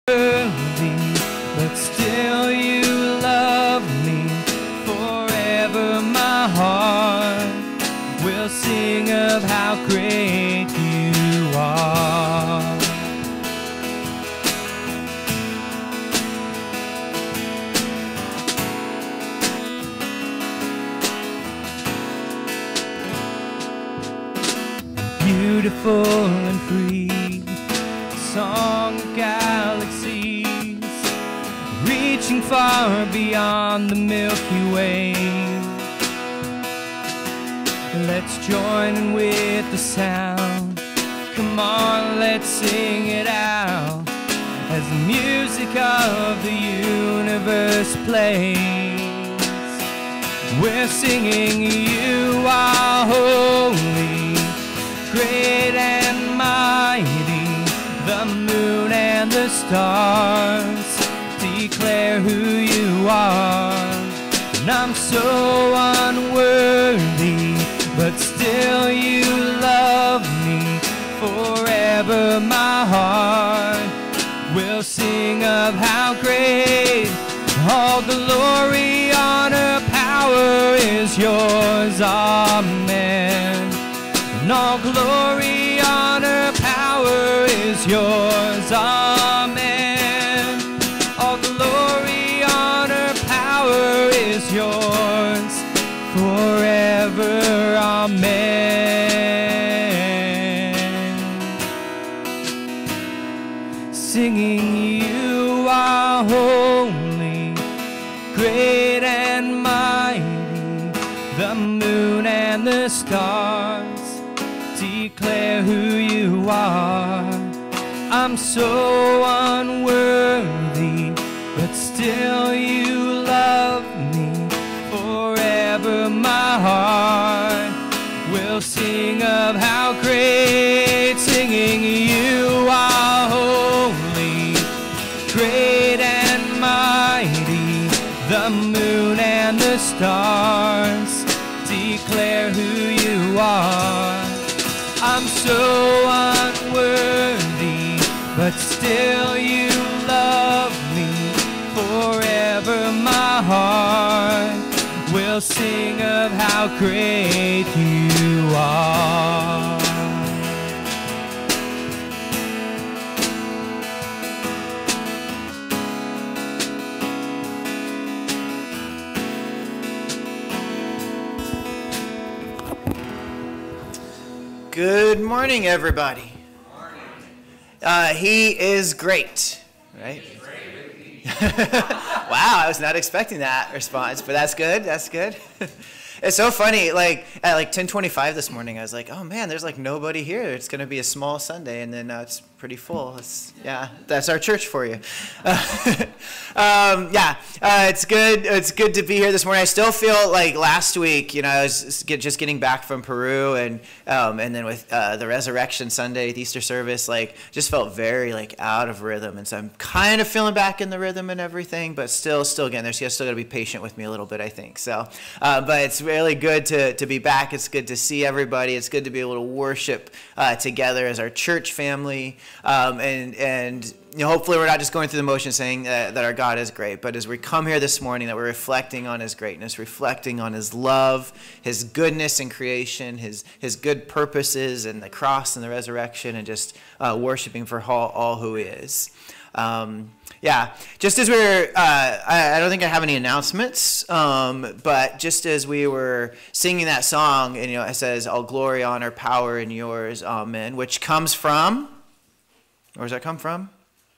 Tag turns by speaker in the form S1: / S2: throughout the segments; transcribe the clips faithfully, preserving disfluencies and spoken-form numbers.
S1: worthy, but still you love me forever. My heart will sing of how great you are. Beautiful and free, song of galaxies, reaching far beyond the Milky Way. Let's join in with the sound. Come on, let's sing it out as the music of the universe plays. We're singing, you are holy, great and mighty. The moon and the stars declare who you are. And I'm so unworthy, but still you love me forever. My heart will sing of how great. All glory, honor, power is yours. Amen. And all glory, honor, power is yours. Amen. All glory, honor, power is yours forever. Amen. Singing, you are holy, great and mighty. The moon and the stars declare who you are. I'm so unworthy, but still you love me forever. My heart will sing of how great. Singing, you are holy, great and mighty. The moon and the stars declare who you are. I'm so unworthy, but still you love me forever. My heart will sing of how great you are.
S2: Good morning, everybody.
S3: Morning.
S2: Uh, he is great, right? Wow, I was not expecting that response, but that's good. That's good. It's so funny. Like at like ten twenty-five this morning, I was like, "Oh man, there's like nobody here. It's going to be a small Sunday," and then uh, it's pretty full. It's, yeah, that's our church for you. Uh, um, yeah, uh, it's good. It's good to be here this morning. I still feel like last week, you know, I was just getting back from Peru, and um, and then with uh, the Resurrection Sunday, the Easter service, like just felt very like out of rhythm, and so I'm kind of feeling back in the rhythm and everything, but still, still getting there. So you still got to be patient with me a little bit, I think. So, uh, but it's really good to to be back. It's good to see everybody. It's good to be able to worship uh, together as our church family, um, and and. You know, hopefully we're not just going through the motions saying uh, that our God is great, but as we come here this morning, that we're reflecting on his greatness, reflecting on his love, his goodness in creation, his his good purposes and the cross and the resurrection, and just uh, worshiping for all, all who he is. Um, yeah, just as we were, uh, I, I don't think I have any announcements, um, but just as we were singing that song, and you know, it says, all glory, honor, power in yours, amen, which comes from, where does that come from?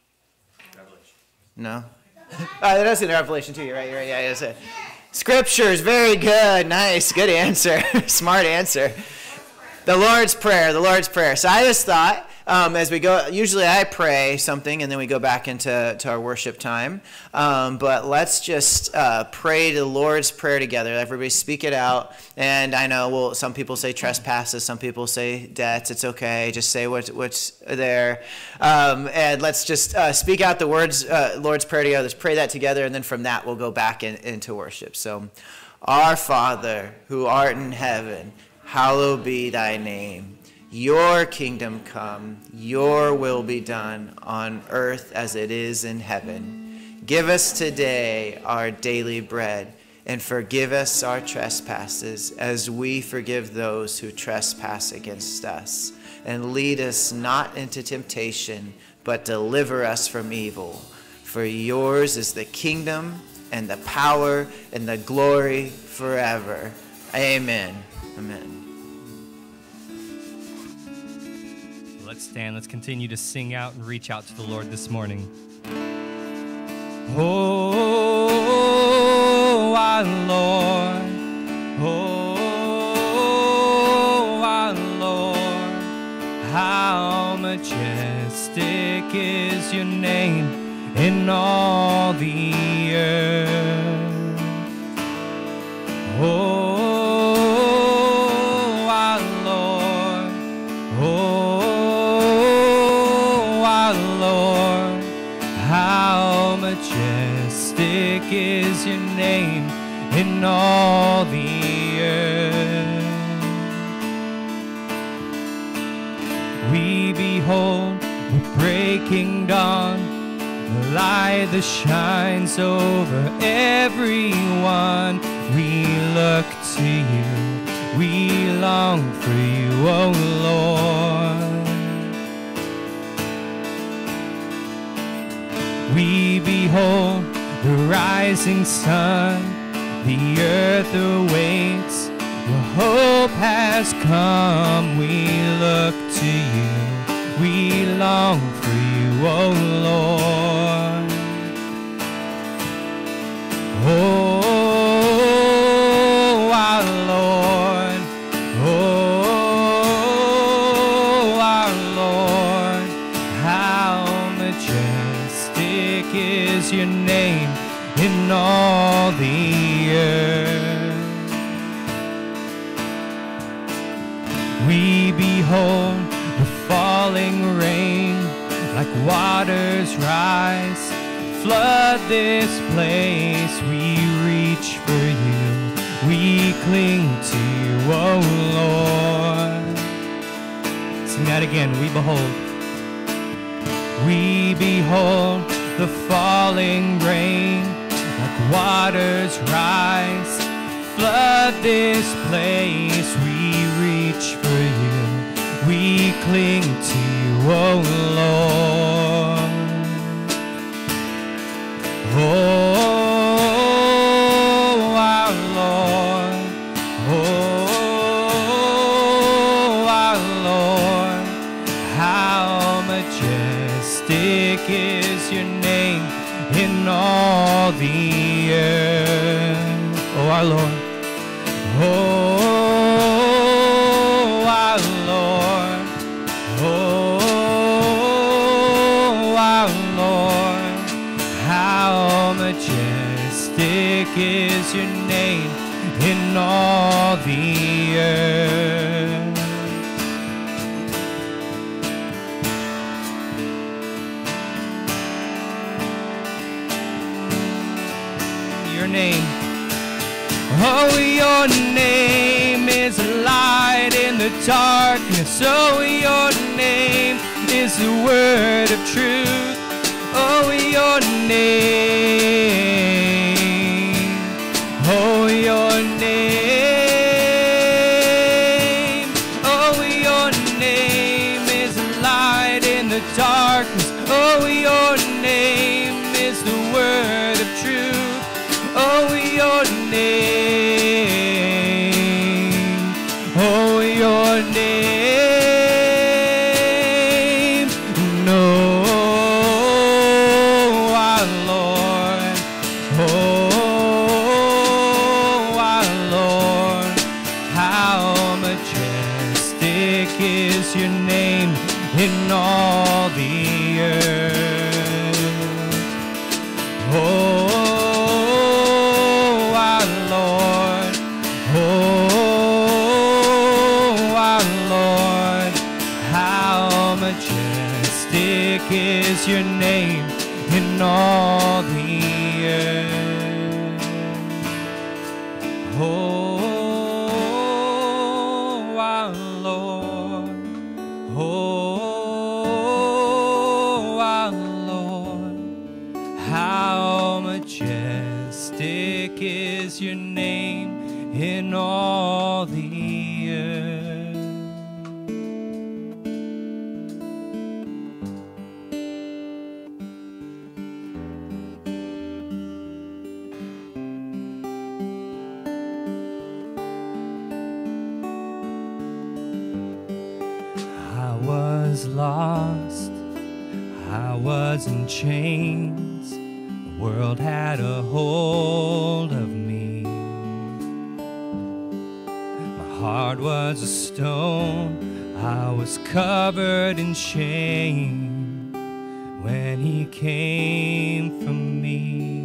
S2: No? Uh, that is in Revelation too. You're right. You're right. Yeah, that's it. Scriptures. Very good. Nice. Good answer. Smart answer. The Lord's Prayer. The Lord's Prayer. So I just thought, um, as we go, usually I pray something and then we go back into to our worship time. Um, but let's just uh, pray the Lord's Prayer together. Everybody speak it out. And I know, well, some people say trespasses, some people say debts. It's okay. Just say what, what's there. Um, and let's just uh, speak out the words, uh, Lord's Prayer together. Let's pray that together. And then from that, we'll go back in, into worship. So, our Father, who art in heaven, hallowed be thy name. Your kingdom come, your will be done on earth as it is in heaven. Give us today our daily bread, and forgive us our trespasses as we forgive those who trespass against us. And lead us not into temptation, but deliver us from evil. For yours is the kingdom and the power and the glory forever. Amen. Amen.
S1: Let's stand. Let's continue to sing out and reach out to the Lord this morning. Oh, our Lord. Oh, our Lord. How majestic is your name in all the earth. Oh, our Lord. Oh, our Lord. How majestic is your name in all the earth. We behold the breaking dawn, the light that shines over everyone. We look to you, we long for you, oh Lord. We behold the rising sun, the earth awaits, your hope has come. We look to you, we long for you, oh Lord. Oh, our Lord. Oh, our Lord. How majestic is your name in all the earth. We behold the falling rain, like waters rise, flood this place. We reach for you, we cling to you, oh Lord. Sing that again. We behold, we behold the falling rain, like waters rise, flood this place. We reach for you, we cling to you, oh Lord. Oh, our Lord. Oh, our Lord. How majestic is your name in all the earth. Oh, our Lord. Oh, our Lord. Oh, our Lord. How majestic is your name in all the earth. Your name. Oh, your name is a light in the darkness. Oh, your name is the word of truth. Oh, your name. Oh, your name. Oh, your name is a light in the darkness. Oh, your name is the word of truth. Oh, your name. Oh, your name. No, our Lord. Oh, our Lord. How majestic is your name in all the earth. Oh, is your name in all the earth. Oh, our Lord. Majestic is your name in all the earth. I was lost, I was in chains, the world had a hold of me. My heart was a stone, I was covered in shame when he came for me.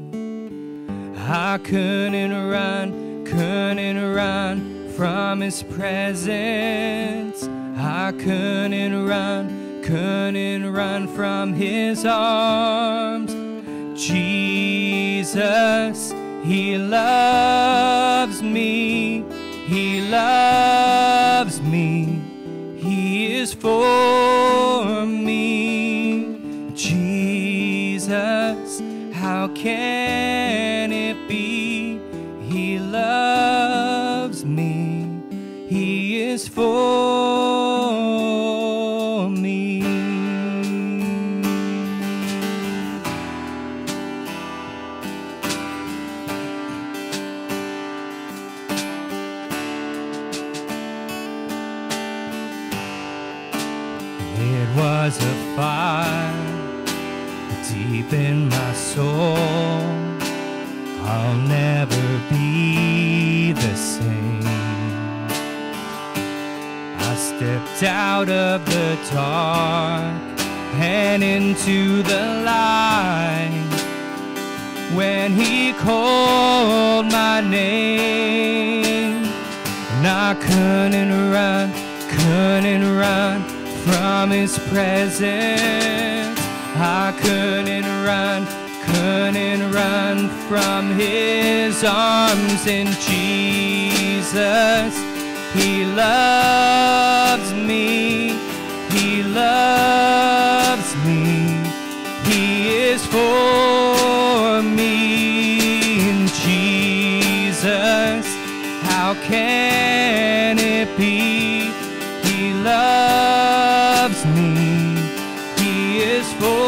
S1: I couldn't run, couldn't run from his presence. I couldn't run, couldn't run from his arms. Jesus, he loves me, he loves me, he is for me. Jesus, how can it be? He loves me, he is for me. It was a fire deep in my soul. I'll never be the same. I stepped out of the dark and into the light when he called my name. And I couldn't run, couldn't run from his presence. I couldn't run, couldn't run from his arms. And Jesus, he loves me, he loves me, he is for me. And Jesus, how can it be? He loves me, he is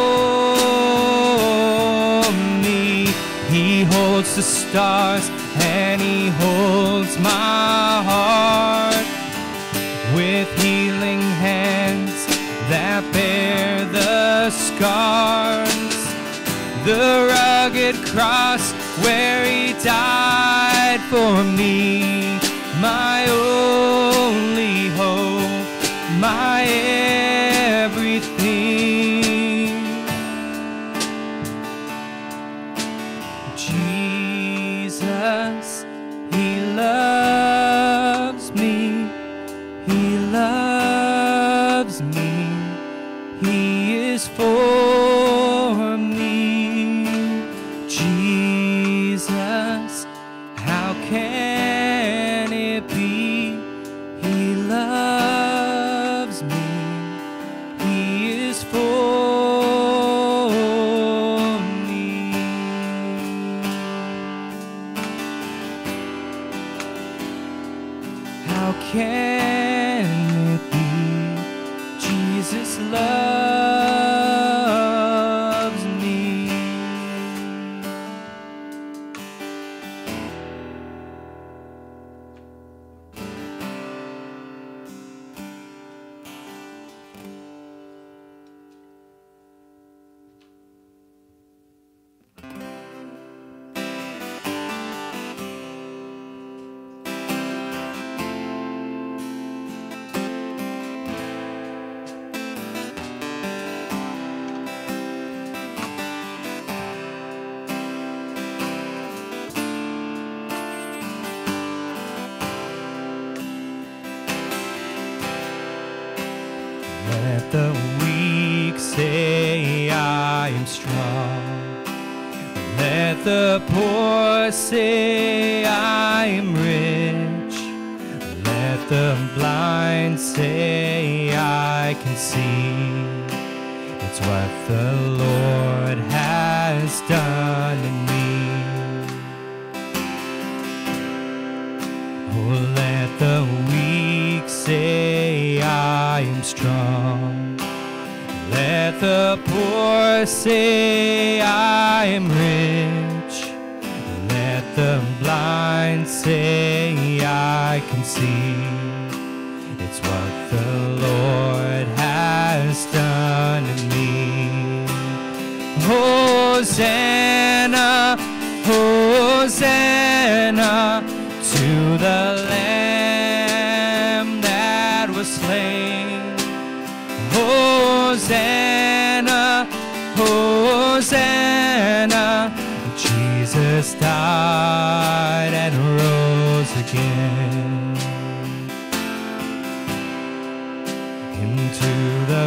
S1: for me. He holds the stars and he holds my heart with healing hands that bear the scars. The rugged cross where he died for me, my only hope, my everything. Jesus, he loves me, he loves me, he is for me. Jesus, how can it be? He loves me, he is for me. How can it be? Jesus loves me. Let the weak say I am strong. Let the poor say I am rich. Let the blind say I can see. It's what the Lord has done in me. Let the poor say I am rich. Let the blind say I can see. It's what the Lord has done to me. Hosanna, Hosanna to the Lamb that was slain. Hosanna, Hosanna, Jesus died and rose again. Into the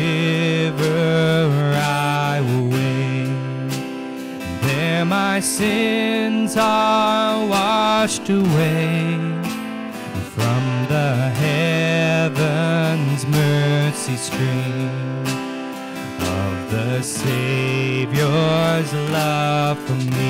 S1: river I will wade. There my sins are washed away. From the heavens mercy stream of the Savior's love for me.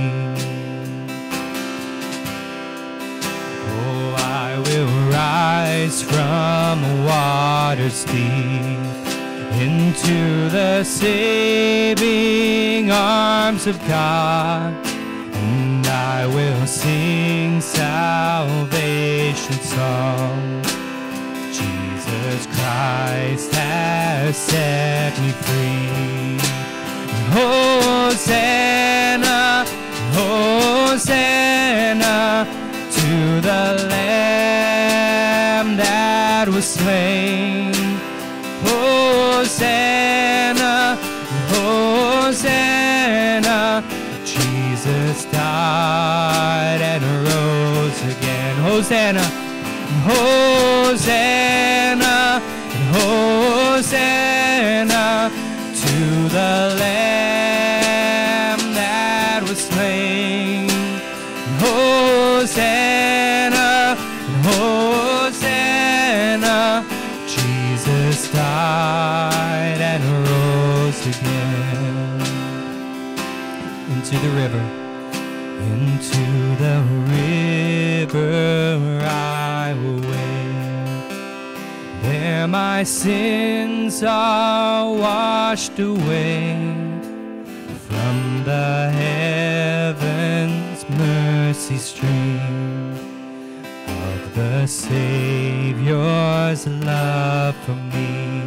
S1: Oh, I will rise from waters deep into the saving arms of God, and I will sing salvation songs. Jesus Christ has set me free. Hosanna, Hosanna to the Lamb that was slain. Hosanna, Hosanna, Jesus died and rose again. Hosanna, Hosanna, Hosanna to the Lamb that was slain. Hosanna, Hosanna, Jesus died and rose again. Into the river, into the river I will wade. There my sins are washed away. From the heavens mercy stream of the Savior's love for me.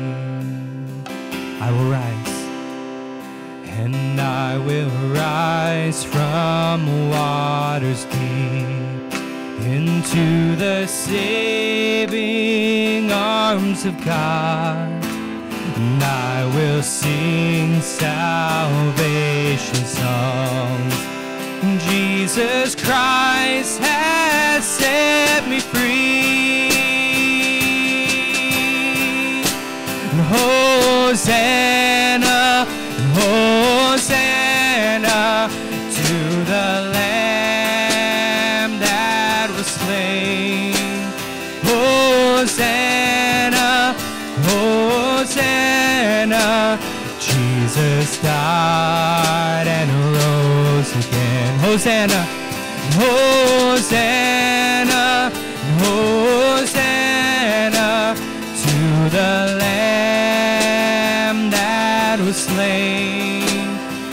S1: I will rise, and I will rise from waters deep into the saving arms of God, and I will sing salvation songs. Jesus Christ has set me free. Hosanna, Hosanna to the Lamb that was slain. Hosanna, Hosanna, Jesus died and rose again. Hosanna, Hosanna, Hosanna to the Lamb that was slain.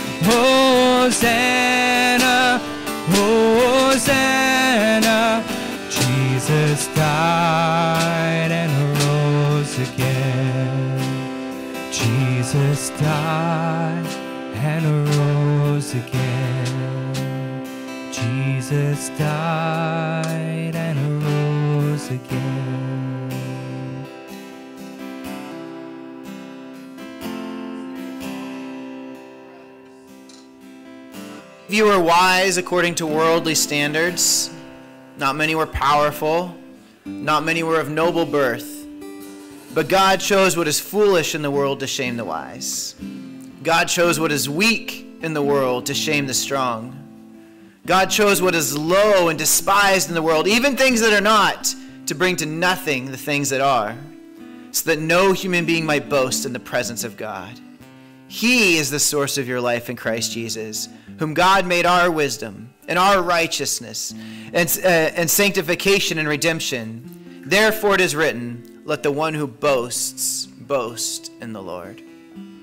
S1: Hosanna, Hosanna, Jesus died and rose again. Jesus died and rose again. Jesus died and rose again.
S2: Few were wise according to worldly standards. Not many were powerful. Not many were of noble birth. But God chose what is foolish in the world to shame the wise. God chose what is weak in the world to shame the strong. God chose what is low and despised in the world, even things that are not, to bring to nothing the things that are, so that no human being might boast in the presence of God. He is the source of your life in Christ Jesus, whom God made our wisdom and our righteousness and, uh, and sanctification and redemption. Therefore it is written, let the one who boasts boast in the Lord.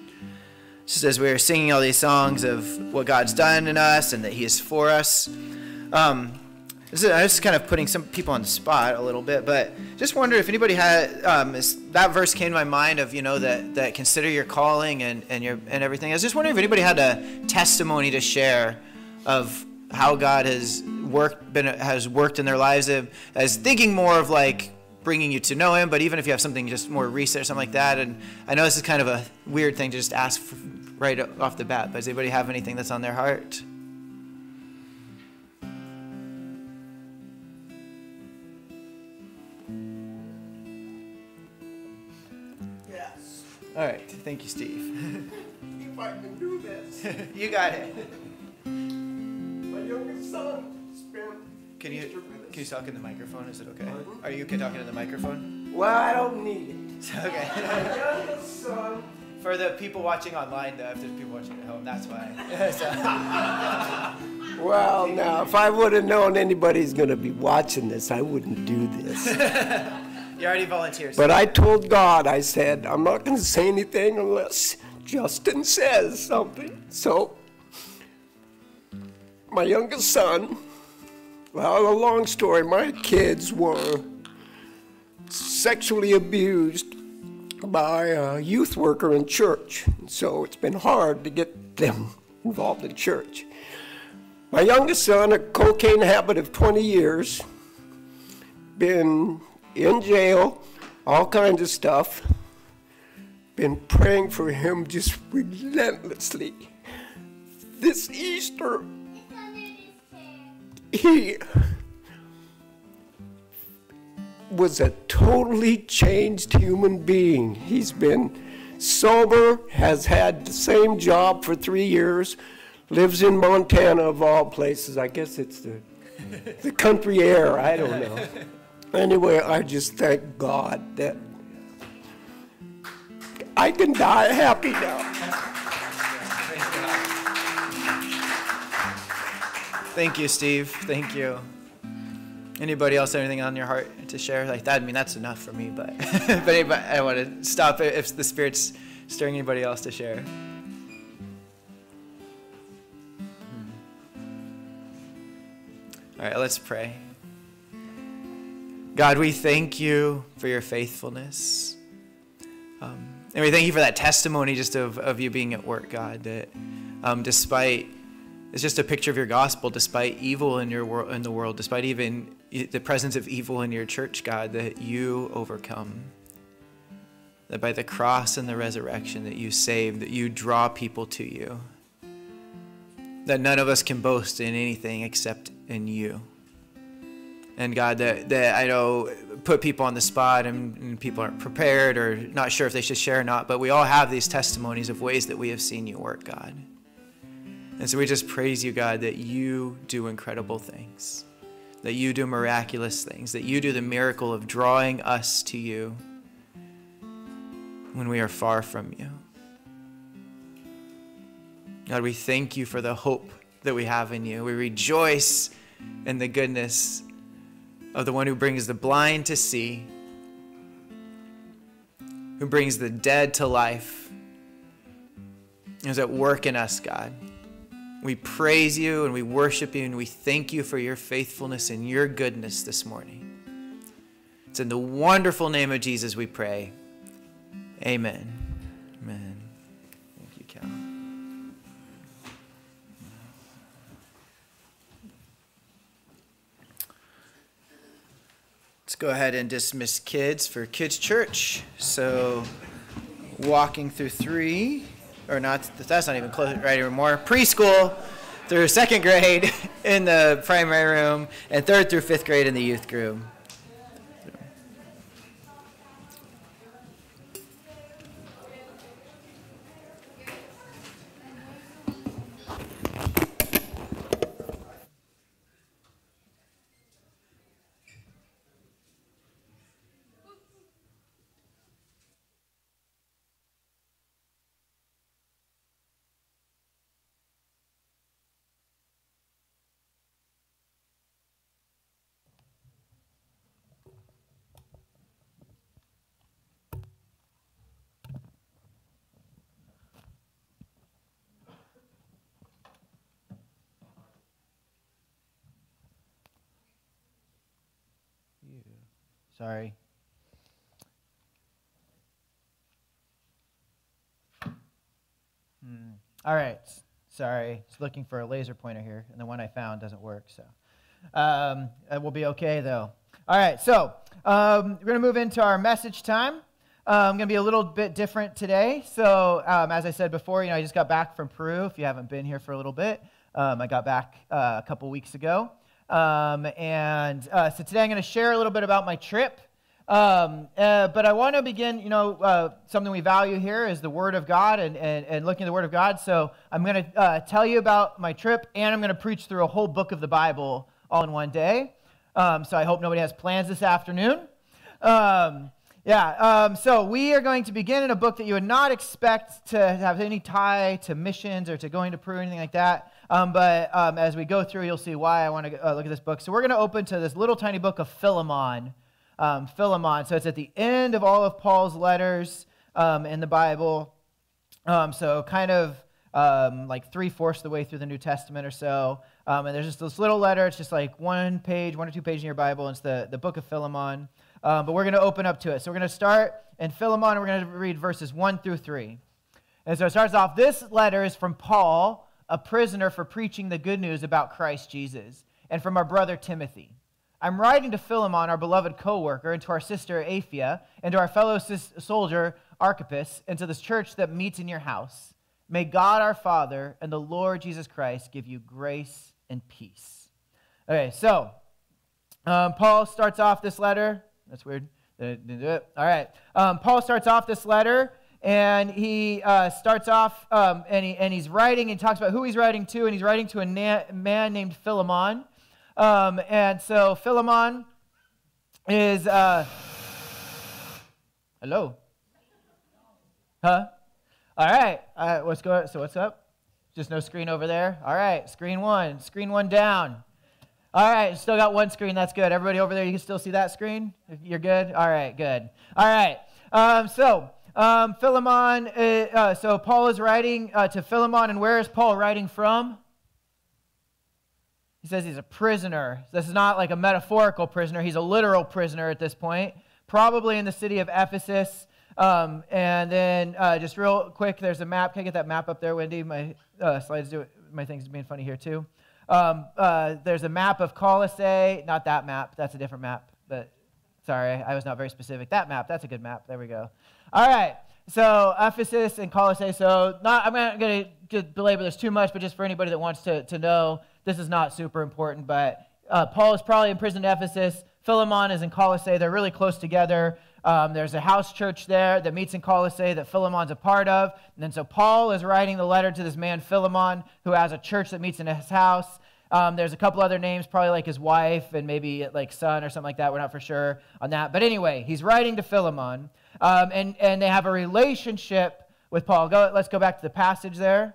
S2: just as we were singing all these songs of what God's done in us and that he is for us. Um, this is, I'm just kind of putting some people on the spot a little bit, but just wonder if anybody had, um, this, that verse came to my mind of, you know, that, that consider your calling and, and, your, and everything. I was just wondering if anybody had a testimony to share of how God has worked, been, has worked in their lives, of, as thinking more of like bringing you to know him, but even if you have something just more recent or something like that. And I know this is kind of a weird thing to just ask for, right off the bat, but does anybody have anything that's on their heart?
S3: Yes.
S2: All right, thank you, Steve.
S3: If I can do this.
S2: You got it.
S3: My youngest son spent
S2: Can you
S3: Easter with us.
S2: can you talk in the microphone? Is it okay? Are you okay talking in the microphone?
S3: Well, I don't need it.
S2: Okay.
S3: My youngest son.
S2: For the people watching online, though, if there's people watching at home, that's why. So-
S3: Well, now, if I would have known anybody's going to be watching this, I wouldn't do this.
S2: You already volunteered.
S3: But I told God, I said, I'm not going to say anything unless Justin says something. So, my youngest son, well, a long story, my kids were sexually abused by a youth worker in church. So it's been hard to get them involved in church. My youngest son, a cocaine habit of twenty years, been in jail, all kinds of stuff, been praying for him just relentlessly. This Easter, he was a totally changed human being. He's been sober, has had the same job for three years, lives in Montana of all places. I guess it's the, the country air, I don't know. Anyway, I just thank God that I can die happy now.
S2: Thank you, Steve. Thank you. Anybody else have anything on your heart to share like that? I mean, that's enough for me, but but anybody, I want to stop it if the Spirit's stirring anybody else to share. All right, let's pray. God, we thank you for your faithfulness. Um, and we thank you for that testimony just of, of you being at work, God, that um, despite, it's just a picture of your gospel, despite evil in your world, in the world, despite even the presence of evil in your church, God, that you overcome. That by the cross and the resurrection that you save, that you draw people to you. That none of us can boast in anything except in you. And God, that, that I know put people on the spot and, and people aren't prepared or not sure if they should share or not, but we all have these testimonies of ways that we have seen you work, God. And so we just praise you, God, that you do incredible things, that you do miraculous things, that you do the miracle of drawing us to you when we are far from you. God, we thank you for the hope that we have in you. We rejoice in the goodness of the one who brings the blind to see, who brings the dead to life, is at work in us, God. We praise you and we worship you and we thank you for your faithfulness and your goodness this morning. It's in the wonderful name of Jesus we pray. Amen. Amen. Thank you, Cal. Let's go ahead and dismiss kids for Kids Church. So, walking through three, or not, that's not even close right anymore. Preschool through second grade in the primary room, and third through fifth grade in the youth group.
S4: Sorry. Hmm. All right. Sorry. Just looking for a laser pointer here, and the one I found doesn't work, so. Um, it will be okay, though. All right, so um, we're going to move into our message time. Um, going to be a little bit different today. So um, as I said before, you know, I just got back from Peru. If you haven't been here for a little bit, um, I got back uh, a couple weeks ago. Um, and uh, so today I'm going to share a little bit about my trip. Um, uh, but I want to begin, you know, uh, something we value here is the Word of God and, and, and looking at the Word of God. So I'm going to uh, tell you about my trip, and I'm going to preach through a whole book of the Bible all in one day. Um, so I hope nobody has plans this afternoon. Um, yeah, um, so we are going to begin in a book that you would not expect to have any tie to missions or to going to Peru or anything like that. Um, but um, as we go through, you'll see why I want to uh, look at this book. So we're going to open to this little tiny book of Philemon. Um, Philemon. So it's at the end of all of Paul's letters um, in the Bible. Um, so kind of um, like three-fourths of the way through the New Testament or so. Um, and there's just this little letter. It's just like one page, one or two pages in your Bible. And it's the, the book of Philemon. Um, but we're going to open up to it. So we're going to start in Philemon, and we're going to read verses one through three. And so it starts off, this letter is from Paul, a prisoner for preaching the good news about Christ Jesus, and from our brother Timothy. I'm writing to Philemon, our beloved co-worker, and to our sister Aphia, and to our fellow sis- soldier Archippus, and to this church that meets in your house. May God our Father and the Lord Jesus Christ give you grace and peace. Okay, so um, Paul starts off this letter. That's weird. Didn't do it. All right. Um, Paul starts off this letter, and he uh, starts off, um, and, he, and he's writing, and he talks about who he's writing to, and he's writing to a na- man named Philemon. Um, and so Philemon is, uh, hello? Huh? All right. Uh, what's going? So what's up? Just no screen over there? All right. Screen one. Screen one down. All right. Still got one screen. That's good. Everybody over there, you can still see that screen? You're good? All right. Good. All right. Um, so um, Philemon, uh, uh, so Paul is writing uh, to Philemon, and where is Paul writing from? He says he's a prisoner. This is not like a metaphorical prisoner. He's a literal prisoner at this point, probably in the city of Ephesus. Um, and then uh, just real quick, there's a map. Can I get that map up there, Wendy? My uh, slides do it. My thing's being funny here too. Um, uh, there's a map of Colossae. Not that map. That's a different map. But sorry, I was not very specific. That map. That's a good map. There we go. All right. So Ephesus and Colossae. So not. I'm not going to belabor this too much, but just for anybody that wants to to know. This is not super important, but uh, Paul is probably in prison in Ephesus. Philemon is in Colossae. They're really close together. Um, there's a house church there that meets in Colossae that Philemon's a part of. And then so Paul is writing the letter to this man Philemon, who has a church that meets in his house. Um, there's a couple other names, probably like his wife and maybe like son or something like that. We're not for sure on that. But anyway, he's writing to Philemon, um, and, and they have a relationship with Paul. Go, let's go back to the passage there.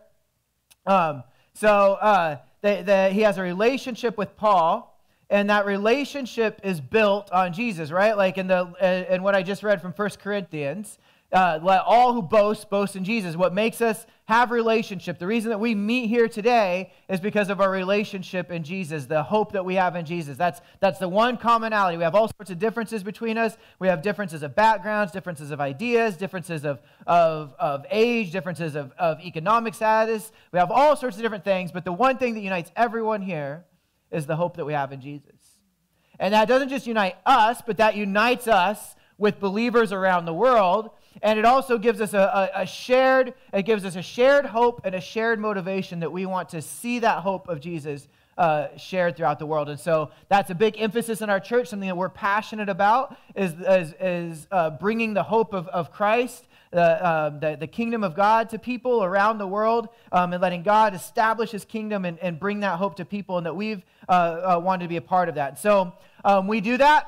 S4: Um, so... Uh, They, the, he has a relationship with Paul, and that relationship is built on Jesus, right? Like in the uh, in what I just read from First Corinthians, uh, let all who boast, boast in Jesus. What makes us have relationship, the reason that we meet here today is because of our relationship in Jesus, the hope that we have in Jesus. That's, that's the one commonality. We have all sorts of differences between us. We have differences of backgrounds, differences of ideas, differences of, of, of age, differences of, of economic status. We have all sorts of different things, but the one thing that unites everyone here is the hope that we have in Jesus. And that doesn't just unite us, but that unites us with believers around the world. And it also gives us a, a, a shared, it gives us a shared hope and a shared motivation that we want to see that hope of Jesus uh, shared throughout the world. And so that's a big emphasis in our church, something that we're passionate about, is, is, is uh, bringing the hope of, of Christ, uh, uh, the, the kingdom of God to people around the world, um, and letting God establish his kingdom and, and bring that hope to people, and that we've uh, uh, wanted to be a part of that. So um, we do that,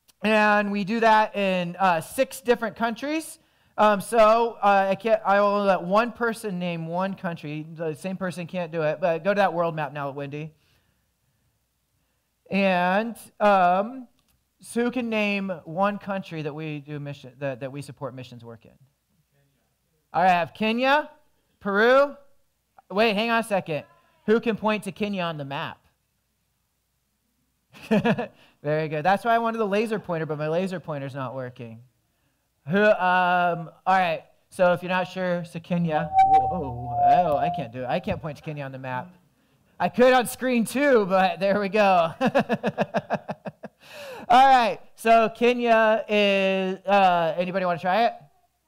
S4: and we do that in uh, six different countries. Um, so uh, I can't. I will let one person name one country. The same person can't do it. But go to that world map now, Wendy. And um, so who can name one country that we do mission that, that we support missions work in? Kenya. All right, I have Kenya, Peru. Wait, hang on a second. Who can point to Kenya on the map? Very good. That's why I wanted the laser pointer, but my laser pointer's not working. Who? Um, all right. So if you're not sure, so Kenya. Whoa, oh, I can't do it. I can't point to Kenya on the map. I could on screen too, but there we go. All right. So Kenya is. Uh, anybody want to try it?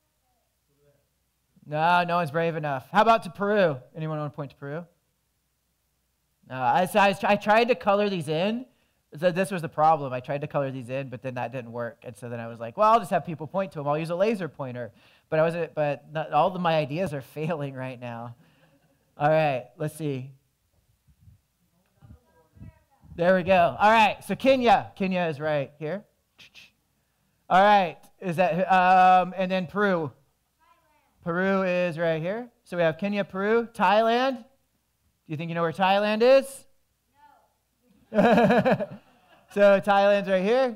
S4: No, no one's brave enough. How about to Peru? Anyone want to point to Peru? No. I, so I, I tried to color these in. So this was the problem. I tried to color these in, but then that didn't work. And so then I was like, well, I'll just have people point to them. I'll use a laser pointer. But I wasn't. But not, all of my ideas are failing right now. All right, let's see. There we go. All right, so Kenya. Kenya is right here. All right, is that um, and then Peru. Peru is right here. So we have Kenya, Peru, Thailand. Do you think you know where Thailand is? So Thailand's right here.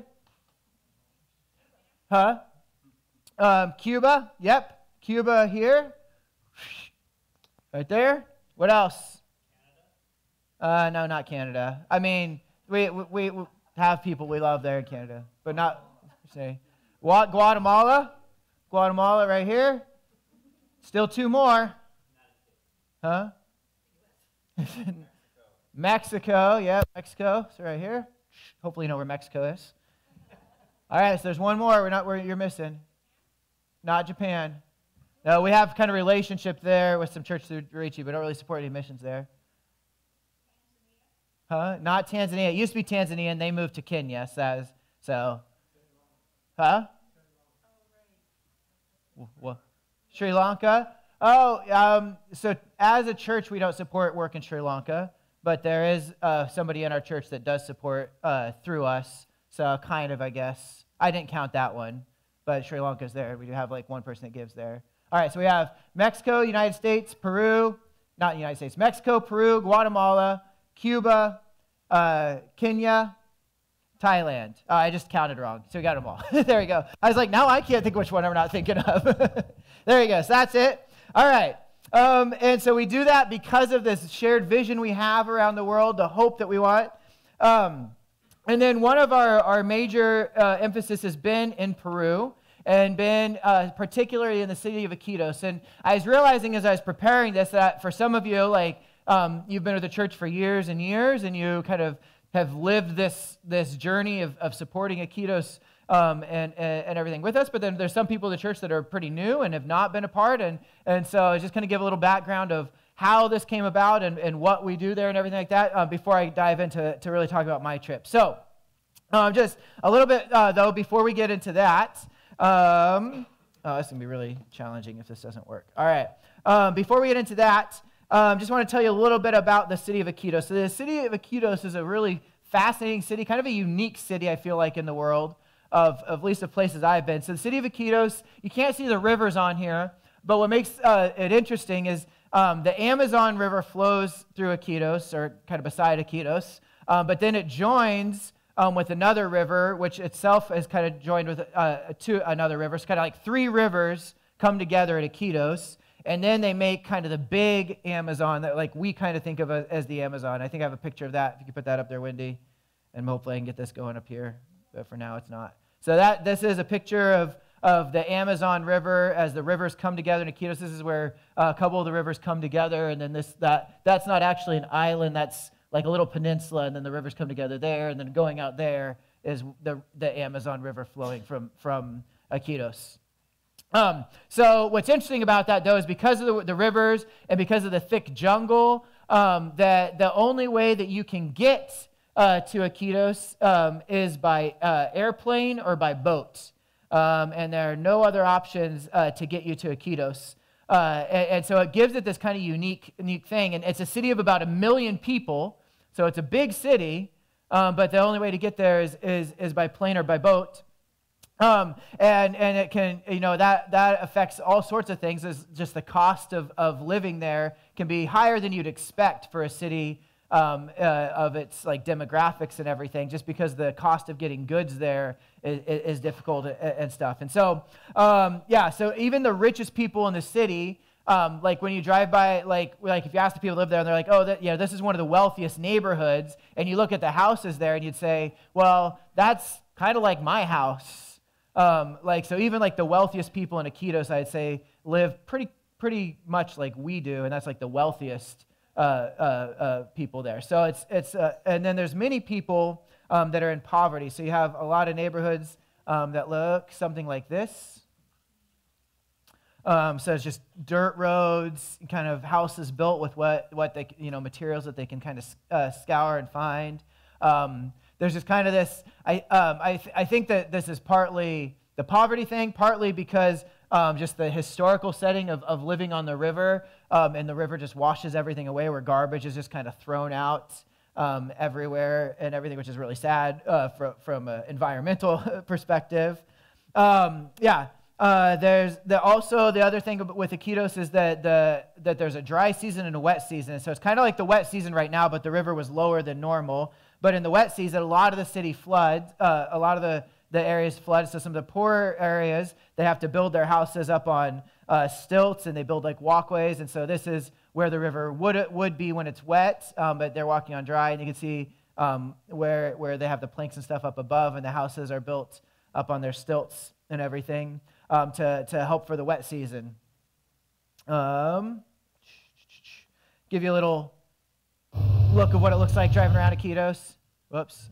S4: Huh? Um, Cuba. Yep. Cuba here. Right there. What else? Uh, no, not Canada. I mean, we, we we have people we love there in Canada, but not say Guatemala. Guatemala right here. Still two more. Huh? Mexico, yeah, Mexico. So right here. Hopefully you know where Mexico is. All right, so there's one more. We're not where you're missing. Not Japan. No, we have kind of relationship there with some church through Ricci, but don't really support any missions there. Huh? Not Tanzania. It used to be Tanzania, and they moved to Kenya. So, so huh? What? Sri Lanka. Oh, um, so as a church, we don't support work in Sri Lanka. But there is uh, somebody in our church that does support uh, through us. So kind of, I guess. I didn't count that one. But Sri Lanka's there. We do have like one person that gives there. All right, so we have Mexico, United States, Peru. Not United States. Mexico, Peru, Guatemala, Cuba, uh, Kenya, Thailand. Oh, I just counted wrong. So we got them all. There we go. I was like, now I can't think which one I'm not thinking of. There you go. So that's it. All right. Um, and so we do that because of this shared vision we have around the world, the hope that we want. Um, and then one of our, our major uh, emphasis has been in Peru and been uh, particularly in the city of Iquitos. And I was realizing as I was preparing this that for some of you, like um, you've been with the church for years and years, and you kind of have lived this, this journey of, of supporting Iquitos Um, and, and and everything with us, but then there's some people in the church that are pretty new and have not been a part, and and so I just kind of give a little background of how this came about and, and what we do there and everything like that uh, before I dive into to really talk about my trip. So um, just a little bit uh, though before we get into that. Um, oh, it's gonna be really challenging if this doesn't work. All right, um, before we get into that, um, just want to tell you a little bit about the city of Iquitos. So the city of Iquitos is a really fascinating city, kind of a unique city I feel like in the world. Of, of at least the places I've been. So the city of Iquitos, you can't see the rivers on here, but what makes uh, it interesting is um, the Amazon River flows through Iquitos, or kind of beside Iquitos, um, but then it joins um, with another river, which itself is kind of joined with uh, two, another river. It's kind of like three rivers come together at Iquitos, and then they make kind of the big Amazon that like we kind of think of as the Amazon. I think I have a picture of that. If you could put that up there, Wendy, and hopefully I can get this going up here. But for now, it's not. So that this is a picture of, of the Amazon River as the rivers come together in Iquitos. This is where uh, a couple of the rivers come together, and then this that that's not actually an island. That's like a little peninsula, and then the rivers come together there, and then going out there is the the Amazon River flowing from from Iquitos. Um, so what's interesting about that, though, is because of the, the rivers and because of the thick jungle, um, that the only way that you can get Uh, to Iquitos um, is by uh, airplane or by boat. Um, and there are no other options uh, to get you to Iquitos. Uh, and, and so it gives it this kind of unique, unique thing. And it's a city of about a million people, so it's a big city, um, but the only way to get there is, is, is by plane or by boat. Um, and, and it can, you know, that, that affects all sorts of things. Is just the cost of, of living there can be higher than you'd expect for a city Um, uh, of its like demographics and everything, just because the cost of getting goods there is, is difficult and, and stuff. And so, um, yeah, so even the richest people in the city Um, like when you drive by, like like if you ask the people who live there, and they're like, oh, that, you know, this is one of the wealthiest neighborhoods, and you look at the houses there, and you'd say, well, that's kind of like my house. Um, like so, even like the wealthiest people in Iquitos, I'd say, live pretty pretty much like we do, and that's like the wealthiest uh, uh, uh, people there. So it's it's uh, and then there's many people um, that are in poverty. So you have a lot of neighborhoods um, that look something like this. Um, so it's just dirt roads, kind of houses built with what, what they, you know, materials that they can kind of uh, scour and find. Um, there's just kind of this, I, um, I, th- I think that this is partly the poverty thing, partly because um, just the historical setting of, of living on the river, um, and the river just washes everything away, where garbage is just kind of thrown out um, everywhere and everything, which is really sad uh, from, from an environmental perspective. Um, yeah. Uh, there's the, also the other thing with Iquitos is that the that there's a dry season and a wet season. So it's kind of like the wet season right now, but the river was lower than normal. But in the wet season, a lot of the city floods. Uh, a lot of the, the areas flood. So some of the poorer areas, they have to build their houses up on uh, stilts, and they build like walkways. And so this is where the river would would be when it's wet, um, but they're walking on dry. And you can see um, where where they have the planks and stuff up above, and the houses are built up on their stilts and everything. Um, to, to help for the wet season. Um, give you a little look of what it looks like driving around Iquitos. Whoops.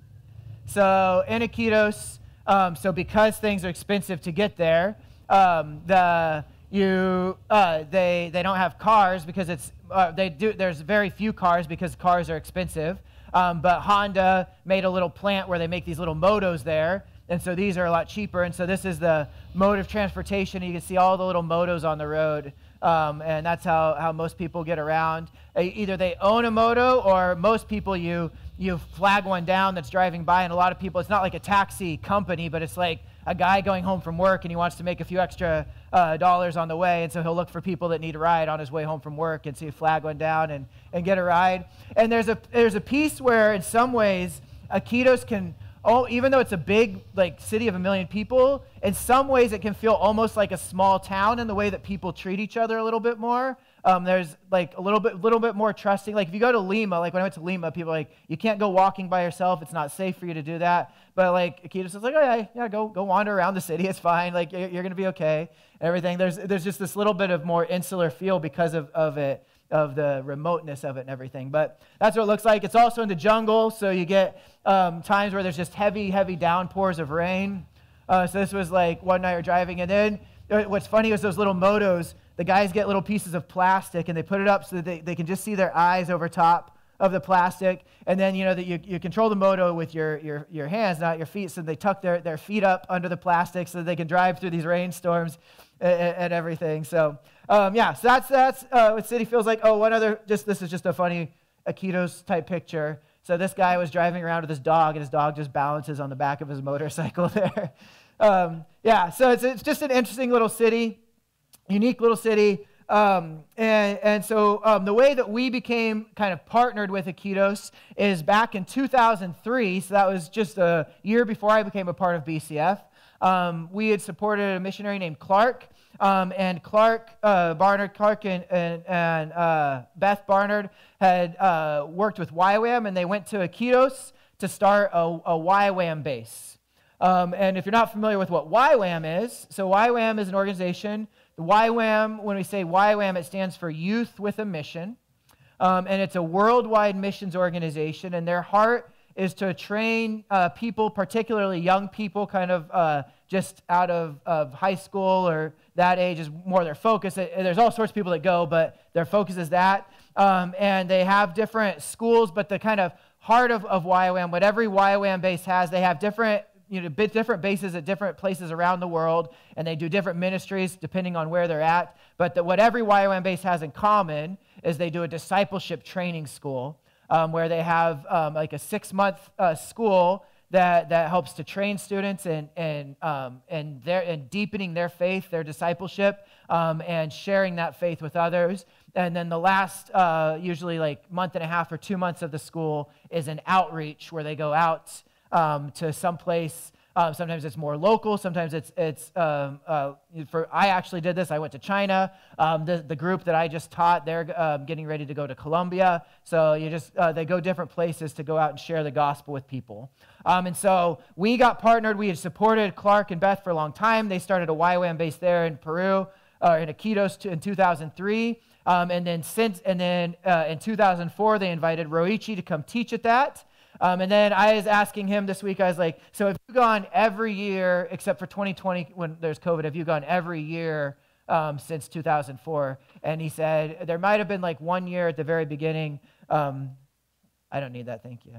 S4: So in Iquitos, um, so because things are expensive to get there, um, the you uh, they they don't have cars because it's uh, they do. There's very few cars because cars are expensive. Um, but Honda made a little plant where they make these little motos there. And so these are a lot cheaper. And so this is the mode of transportation. You can see all the little motos on the road. Um, and that's how, how most people get around. Either they own a moto, or most people, you you flag one down that's driving by. And a lot of people, it's not like a taxi company, but it's like a guy going home from work, and he wants to make a few extra uh, dollars on the way. And so he'll look for people that need a ride on his way home from work. And so you flag one down and, and get a ride. And there's a, there's a piece where in some ways, Iquitos can... Oh, even though it's a big like city of a million people, in some ways it can feel almost like a small town in the way that people treat each other a little bit more. Um, there's like a little bit, little bit more trusting. Like if you go to Lima, like when I went to Lima, people are like, you can't go walking by yourself. It's not safe for you to do that. But like Iquitos is like, oh yeah, yeah, go go wander around the city. It's fine. Like you're, you're gonna be okay. Everything. There's there's just this little bit of more insular feel because of of it. of the remoteness of it and everything. But that's what it looks like. It's also in the jungle, so you get um, times where there's just heavy, heavy downpours of rain. Uh, so this was like one night we're driving, and then uh, what's funny is those little motos, the guys get little pieces of plastic, and they put it up so that they, they can just see their eyes over top of the plastic. And then, you know, that you, you control the moto with your, your, your hands, not your feet, so they tuck their, their feet up under the plastic so that they can drive through these rainstorms and, and everything. So Um, yeah, so that's that's uh, what city feels like. Oh, one other, just this is just a funny Iquitos type picture. So this guy was driving around with his dog, and his dog just balances on the back of his motorcycle there. um, yeah, so it's it's just an interesting little city, unique little city. Um, and and so um, the way that we became kind of partnered with Iquitos is back in two thousand three. So that was just a year before I became a part of B C F. Um, we had supported a missionary named Clark. Um, and Clark, uh, Barnard, Clark and, and, and uh, Beth Barnard had uh, worked with Y WAM, and they went to Iquitos to start a, a Y WAM base. Um, and if you're not familiar with what Y WAM is, so Y WAM is an organization. The Y WAM, when we say Y WAM, it stands for Youth with a Mission. Um, and it's a worldwide missions organization, and their heart is to train uh, people, particularly young people, kind of uh, just out of, of high school or that age is more their focus. There's all sorts of people that go, but their focus is that. Um, and they have different schools, but the kind of heart of, of Y WAM, what every Y WAM base has, they have different, you know, bit different bases at different places around the world, and they do different ministries depending on where they're at. But the, what every Y WAM base has in common is they do a discipleship training school um, where they have um, like a six-month uh, school that, that helps to train students and and um, and their and deepening their faith, their discipleship, um, and sharing that faith with others. And then the last, uh, usually like month and a half or two months of the school is an outreach where they go out um, to some place Um, sometimes it's more local. Sometimes it's it's um, uh, for. I actually did this. I went to China. Um, the the group that I just taught, they're uh, getting ready to go to Colombia. So you just uh, they go different places to go out and share the gospel with people. Um, and so we got partnered. We had supported Clark and Beth for a long time. They started a Y WAM base there in Peru, uh, in Iquitos in two thousand three. Um, and then since and then uh, in two thousand four, they invited Roichi to come teach at that. Um, and then I was asking him this week, I was like, so have you gone every year, except for twenty twenty when there's COVID, have you gone every year um, since two thousand four? And he said, there might have been like one year at the very beginning. Um, I don't need that, thank you.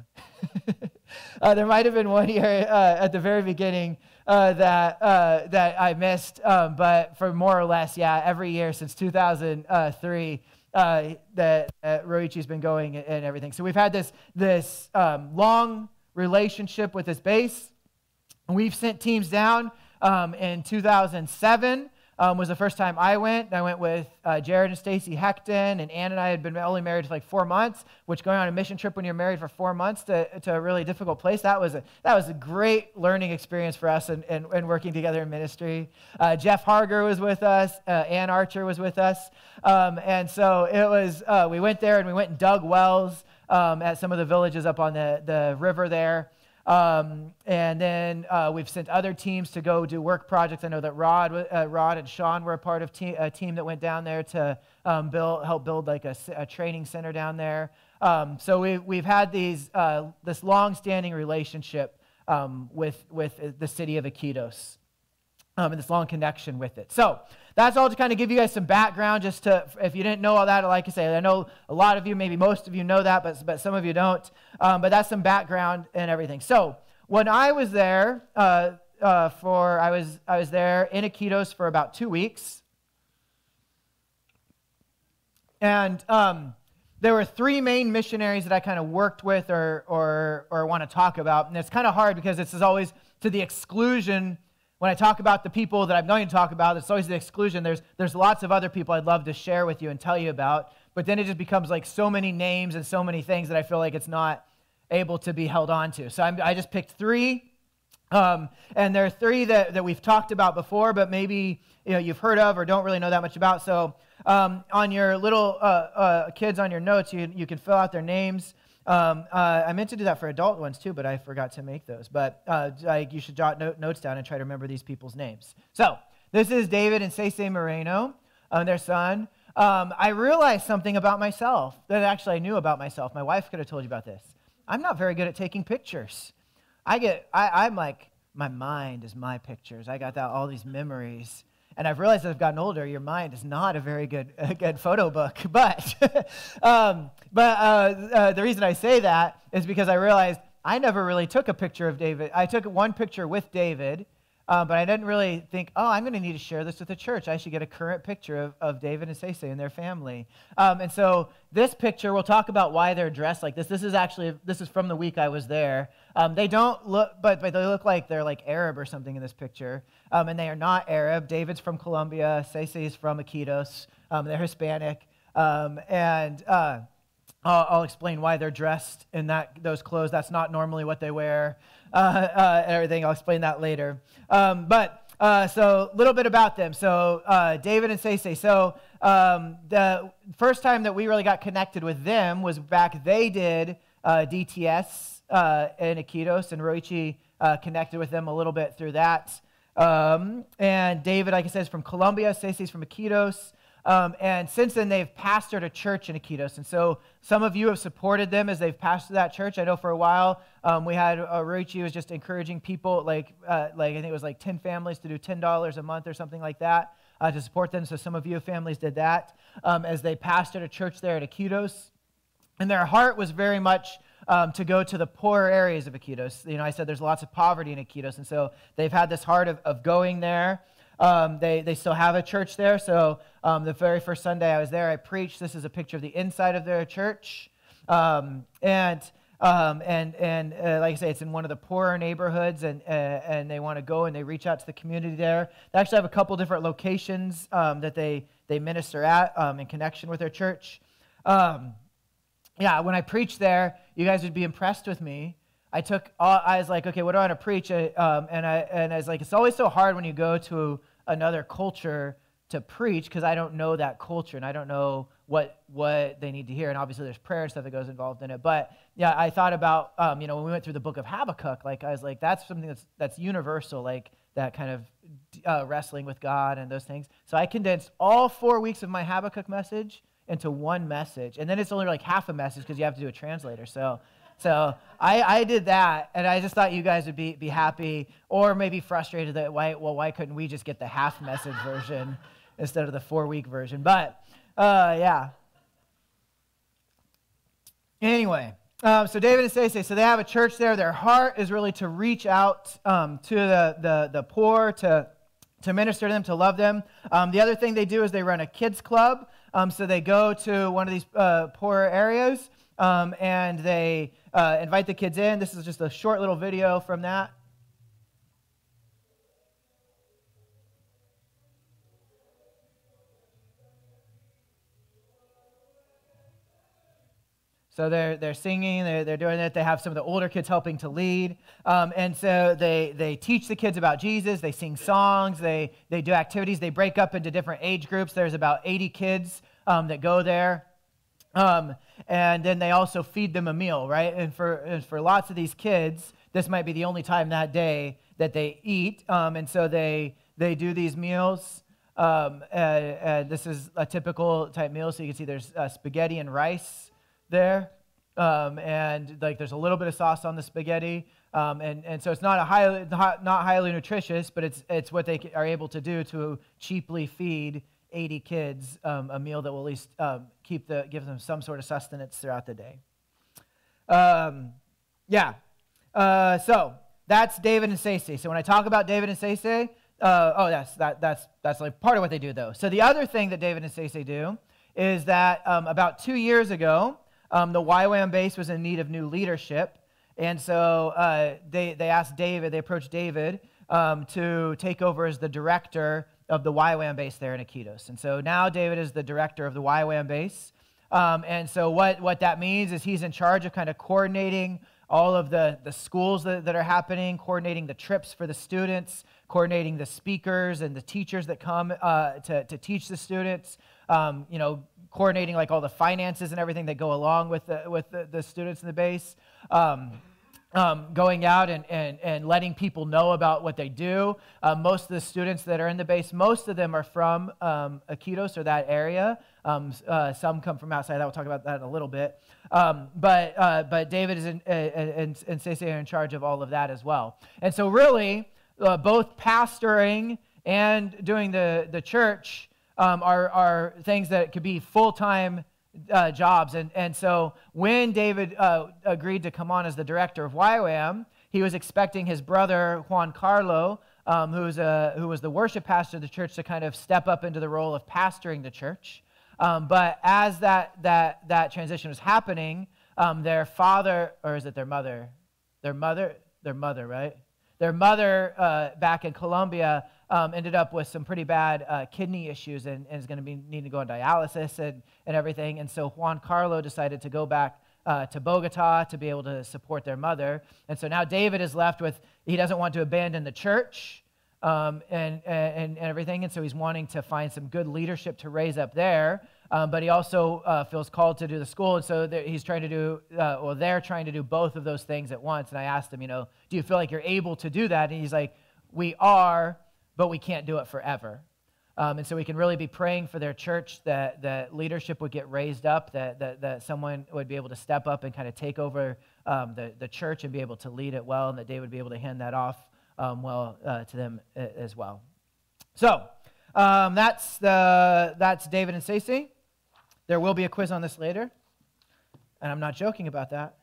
S4: uh, there might have been one year uh, at the very beginning uh, that uh, that I missed, um, but for more or less, yeah, every year since two thousand three, Uh, that uh, Roichi's been going and, and everything. So we've had this this um, long relationship with this base. We've sent teams down. Um, in two thousand seven um, was the first time I went. I went with uh, Jared and Stacy Heckton, and Ann and I had been only married for like four months, which going on a mission trip when you're married for four months to, to a really difficult place, that was a, that was a great learning experience for us and, and, and working together in ministry. Uh, Jeff Harger was with us. Uh, Ann Archer was with us. Um, and so it was, uh, we went there and we went and dug wells um, at some of the villages up on the, the river there. Um, and then uh, we've sent other teams to go do work projects. I know that Rod, uh, Rod and Sean were a part of te- a team that went down there to um, build, help build like a, a training center down there. Um, so we, we've had these uh, this long-standing relationship um, with with the city of Iquitos. Um, and this long connection with it. So that's all to kind of give you guys some background, just to, if you didn't know all that, like I say, I know a lot of you, maybe most of you know that, but, but some of you don't. Um, but that's some background and everything. So when I was there uh, uh, for, I was I was there in Iquitos for about two weeks. And um, there were three main missionaries that I kind of worked with or, or, or want to talk about. And it's kind of hard because this is always to the exclusion. When I talk about the people that I'm going to talk about, it's always the exclusion. There's there's lots of other people I'd love to share with you and tell you about, but then it just becomes like so many names and so many things that I feel like it's not able to be held on to. So I'm, I just picked three, um, and there are three that, that we've talked about before, but maybe you know you've heard of or don't really know that much about. So um, on your little uh, uh, kids on your notes, you you can fill out their names. Um, uh, I meant to do that for adult ones too, but I forgot to make those. But uh, I, you should jot note, notes down and try to remember these people's names. So this is David and Cece Moreno, uh, their son. Um, I realized something about myself that actually I knew about myself. My wife could have told you about this. I'm not very good at taking pictures. I get, I, I'm like, my mind is my pictures. I got that, all these memories. And I've realized as I've gotten older, your mind is not a very good a good photo book. But um, but uh, uh, the reason I say that is because I realized I never really took a picture of David. I took one picture with David, uh, but I didn't really think, oh, I'm going to need to share this with the church. I should get a current picture of, of David and Cece and their family. Um, and so this picture, we'll talk about why they're dressed like this. This is actually, this is from the week I was there. Um, they don't look, but, but they look like they're like Arab or something in this picture. Um, and they are not Arab. David's from Colombia. Cece is from Iquitos. Um, they're Hispanic. Um, and uh, I'll, I'll explain why they're dressed in that those clothes. That's not normally what they wear. Uh, uh, and everything. I'll explain that later. Um, but uh, so a little bit about them. So uh, David and Cece. So um, the first time that we really got connected with them was back. They did uh, D T S uh, in Iquitos, and Roichi uh, connected with them a little bit through that. Um, and David, like I said, is from Colombia. Cece's from Iquitos. Um, and since then, they've pastored a church in Iquitos. And so some of you have supported them as they've pastored that church. I know for a while, um, we had, uh, Roichi was just encouraging people, like, uh, like I think it was like ten families to do ten dollars a month or something like that uh, to support them. So some of you families did that um, as they pastored a church there at Iquitos. And their heart was very much um, to go to the poorer areas of Iquitos. You know, I said there's lots of poverty in Iquitos. And so they've had this heart of, of going there. Um, they, they still have a church there. So um, the very first Sunday I was there, I preached. This is a picture of the inside of their church. Um, and um, and and uh, like I say, it's in one of the poorer neighborhoods, and uh, and they want to go and they reach out to the community there. They actually have a couple different locations um, that they, they minister at um, in connection with their church. Um, yeah, when I preached there, you guys would be impressed with me. I took, all, I was like, okay, what do I want to preach? Uh, Um, and, I, and I was like, it's always so hard when you go to another culture to preach because I don't know that culture and I don't know what what they need to hear. And obviously there's prayer and stuff that goes involved in it. But yeah, I thought about, um, you know, when we went through the book of Habakkuk, like I was like, that's something that's that's universal, like that kind of uh, wrestling with God and those things. So I condensed all four weeks of my Habakkuk message into one message. And then it's only like half a message because you have to do a translator. So so I, I did that, and I just thought you guys would be, be happy or maybe frustrated that, why, well, why couldn't we just get the half message version instead of the four-week version? But, uh, yeah. Anyway, um, so David and Stacey, so they have a church there. Their heart is really to reach out um, to the, the, the poor, to, to minister to them, to love them. Um, the other thing they do is they run a kids club. Um, so they go to one of these uh, poorer areas, um, and they uh, invite the kids in. This is just a short little video from that. So they're they're singing, they're, they're doing it. They have some of the older kids helping to lead. Um, and so they they teach the kids about Jesus. They sing songs. They, they do activities. They break up into different age groups. There's about eighty kids um, that go there. Um, and then they also feed them a meal, right? And for and for lots of these kids, this might be the only time that day that they eat. Um, and so they they do these meals. Um, and, and this is a typical type meal. So you can see there's uh, spaghetti and rice there, um, and like there's a little bit of sauce on the spaghetti, um, and and so it's not a highly not highly nutritious, but it's it's what they are able to do to cheaply feed eighty kids um, a meal that will at least um, keep the give them some sort of sustenance throughout the day. Um, yeah, uh, so that's David and Stacey. So when I talk about David and Stacey, uh, oh that's that that's that's like part of what they do though. So the other thing that David and Stacey do is that um, about two years ago. Um, the Y WAM base was in need of new leadership, and so uh, they, they asked David, they approached David um, to take over as the director of the Y WAM base there in Iquitos. And so now David is the director of the Y WAM base, um, and so what, what that means is he's in charge of kind of coordinating all of the, the schools that, that are happening, coordinating the trips for the students, coordinating the speakers and the teachers that come uh, to, to teach the students, um, you know, coordinating like all the finances and everything that go along with the, with the, the students in the base, um, um, going out and, and, and letting people know about what they do. Uh, most of the students that are in the base, most of them are from um, Iquitos or that area. Um, uh, some come from outside. We'll talk about that in a little bit. Um, but uh, but David is in, uh, and, and Stacey are in charge of all of that as well. And so really, uh, both pastoring and doing the, the church Um, are, are things that could be full-time uh, jobs. And, and so when David uh, agreed to come on as the director of Y WAM, he was expecting his brother, Juan Carlo, um, who's a, who was the worship pastor of the church, to kind of step up into the role of pastoring the church. Um, but as that, that, that transition was happening, um, their father, or is it their mother? Their mother, their mother, right? Their mother uh, back in Colombia um, ended up with some pretty bad uh, kidney issues and, and is going to be needing to go on dialysis and, and everything. And so Juan Carlo decided to go back uh, to Bogota to be able to support their mother. And so now David is left with, he doesn't want to abandon the church um, and, and, and everything. And so he's wanting to find some good leadership to raise up there. Um, but he also uh, feels called to do the school, and so he's trying to do, uh, well, they're trying to do both of those things at once. And I asked him, you know, do you feel like you're able to do that? And he's like, we are, but we can't do it forever. Um, and so we can really be praying for their church that, that leadership would get raised up, that, that, that someone would be able to step up and kind of take over um, the, the church and be able to lead it well, and that they would be able to hand that off um, well uh, to them as well. So um, that's, the, that's David and Stacey. There will be a quiz on this later, and I'm not joking about that.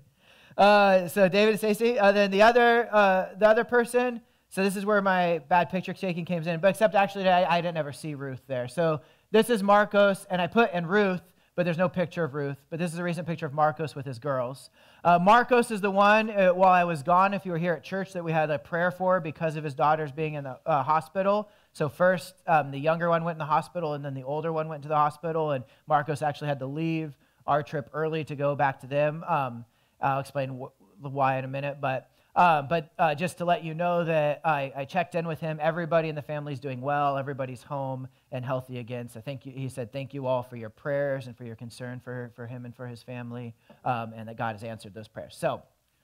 S4: uh, so David and Stacey. Uh, then the other, uh, the other person. So this is where my bad picture taking came in. But except actually, I, I didn't ever see Ruth there. So this is Marcos, and I put in Ruth, but there's no picture of Ruth. But this is a recent picture of Marcos with his girls. Uh, Marcos is the one, uh, while I was gone, if you were here at church, that we had a prayer for because of his daughters being in the uh, hospital. So first, um, the younger one went in the hospital, and then the older one went to the hospital, and Marcos actually had to leave our trip early to go back to them. Um, I'll explain wh- the why in a minute, but uh, but uh, just to let you know that I, I checked in with him. Everybody in the family is doing well. Everybody's home and healthy again. So thank you. He said, thank you all for your prayers and for your concern for, for him and for his family, um, and that God has answered those prayers. So,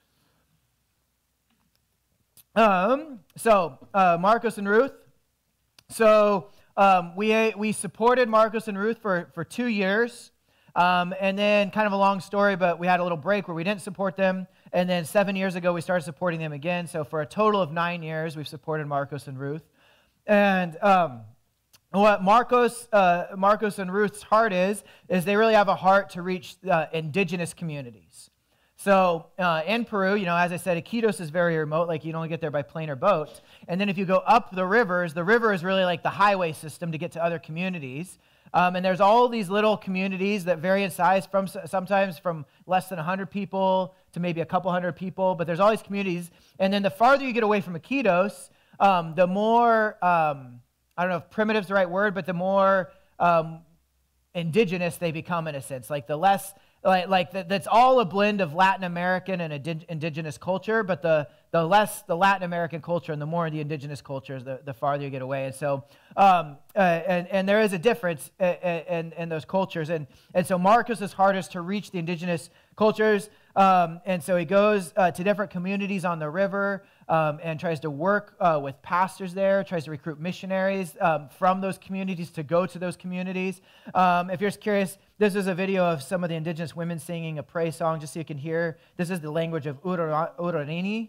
S4: um, so uh, Marcos and Ruth. So um, we we supported Marcos and Ruth for, for two years. Um, and then kind of a long story, but we had a little break where we didn't support them. And then seven years ago, we started supporting them again. So for a total of nine years, we've supported Marcos and Ruth. And um, what Marcos, uh, Marcos and Ruth's heart is, is they really have a heart to reach uh, indigenous communities. So uh, in Peru, you know, as I said, Iquitos is very remote. Like, you don't get there by plane or boat. And then if you go up the rivers, the river is really like the highway system to get to other communities. Um, and there's all these little communities that vary in size, from sometimes from less than one hundred people to maybe a couple hundred people. But there's all these communities. And then the farther you get away from Iquitos, um, the more, um, I don't know if primitive's the right word, but the more um, indigenous they become in a sense. Like the less, like, like the, that's all a blend of Latin American and indi- indigenous culture, but the, the less the Latin American culture and the more the indigenous cultures, the, the farther you get away. And so, um, uh, and, and there is a difference in, in, in those cultures. And, and so Marcos' heart is to reach the indigenous cultures. Um, and so he goes uh, to different communities on the river um, and tries to work uh, with pastors there, tries to recruit missionaries um, from those communities to go to those communities. Um, if you're curious, this is a video of some of the indigenous women singing a praise song, just so you can hear. This is the language of Urorini.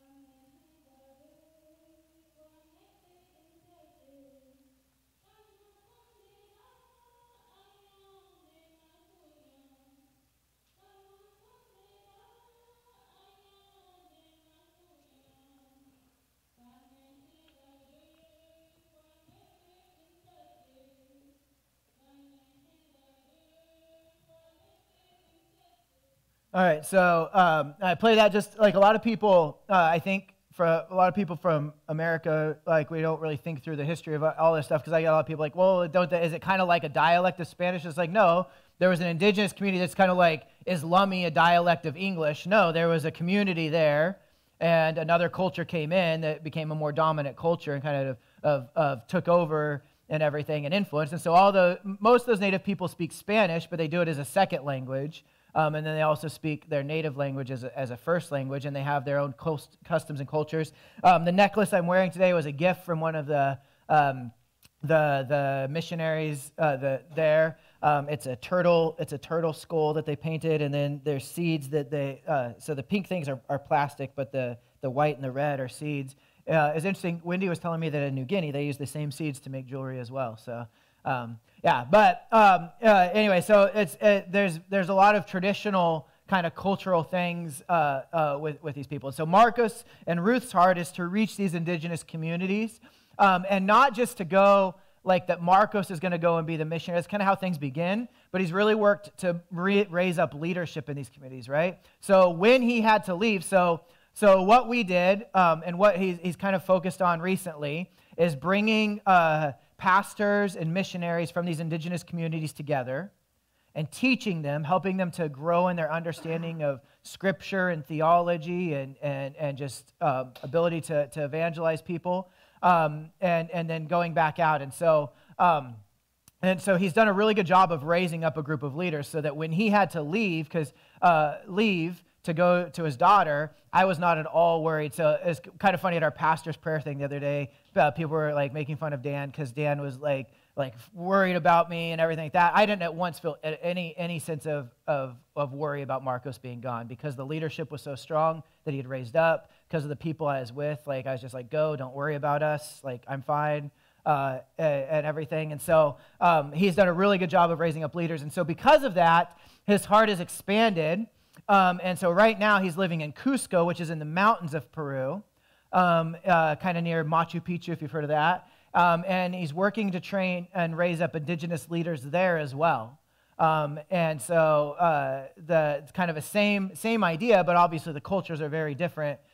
S4: All right, so um, I play that just like a lot of people, uh, I think for a lot of people from America, like we don't really think through the history of all this stuff, because I get a lot of people like, well, don't they, is it kind of like a dialect of Spanish? It's like, no, there was an indigenous community that's kind of like, is Lummi a dialect of English? No, there was a community there, and another culture came in that became a more dominant culture and kind of, of, of took over and everything and influenced. And so all the, most of those native people speak Spanish, but they do it as a second language. Um, and then they also speak their native language as a, as a first language, and they have their own coast, customs and cultures. Um, the necklace I'm wearing today was a gift from one of the um, the the missionaries uh, the, there. Um, it's a turtle. It's a turtle skull that they painted, and then there's seeds that they. Uh, so the pink things are, are plastic, but the the white and the red are seeds. Uh, it's interesting. Wendy was telling me that in New Guinea they use the same seeds to make jewelry as well. So. Um, yeah, but um, uh, anyway, so it's it, there's there's a lot of traditional kind of cultural things uh, uh, with with these people. So Marcos and Ruth's heart is to reach these indigenous communities, um, and not just to go like that. Marcos is going to go and be the missionary. That's kind of how things begin. But he's really worked to re- raise up leadership in these communities, right? So when he had to leave, so so what we did um, and what he's he's kind of focused on recently is bringing. Uh, pastors and missionaries from these indigenous communities together and teaching them, helping them to grow in their understanding of scripture and theology and and, and just uh, ability to, to evangelize people, um, and, and then going back out. And so, um, and so he's done a really good job of raising up a group of leaders so that when he had to leave, because uh, leave to go to his daughter, I was not at all worried. So it's kind of funny at our pastor's prayer thing the other day, uh, people were like making fun of Dan because Dan was like like worried about me and everything like that. I didn't at once feel any any sense of of of worry about Marcos being gone because the leadership was so strong that he had raised up, because of the people I was with. Like I was just like, go, don't worry about us. Like I'm fine. Uh, and everything. And so um, he's done a really good job of raising up leaders. And so because of that, his heart has expanded. Um, and so right now he's living in Cusco, which is in the mountains of Peru, um, uh, kind of near Machu Picchu, if you've heard of that. Um, and he's working to train and raise up indigenous leaders there as well. Um, and so uh, the it's kind of a same same idea, but obviously the cultures are very different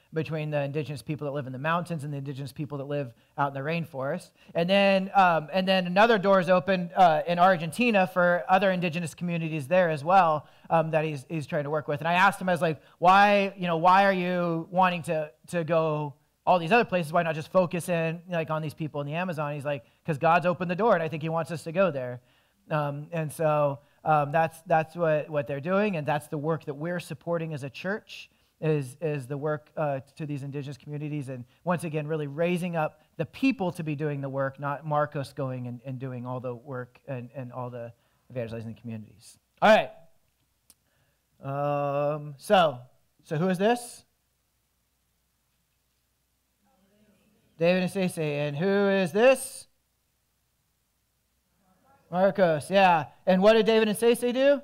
S4: between the indigenous people that live in the mountains and the indigenous people that live out in the rainforest. And then, um, and then another door is opened uh, in Argentina for other indigenous communities there as well um, that he's he's trying to work with. And I asked him, I was like, why, you know, why are you wanting to to go all these other places? Why not just focus in like on these people in the Amazon? He's like, because God's opened the door, and I think He wants us to go there. Um, and so um, that's that's what what they're doing, and that's the work that we're supporting as a church. Is, is the work uh, to these indigenous communities, and once again, really raising up the people to be doing the work, not Marcos going and, and doing all the work and, and all the evangelizing the communities. All right. Um, so, so who is this? David and Stacey. And who is this? Marcos, yeah. And what did David and Stacey do?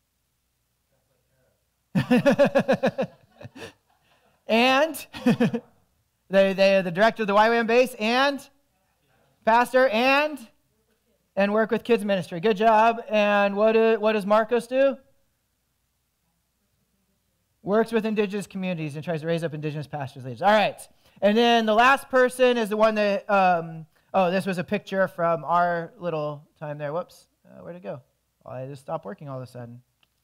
S4: And they they are the director of the Y WAM base and pastor and and work with kids ministry. Good job. And what do, what does Marcos do? Works with indigenous communities and tries to raise up indigenous pastors leaders. All right. And then the last person is the one that um, oh, this was a picture from our little time there. Whoops, uh, where'd it go? Oh, I just stopped working all of a sudden.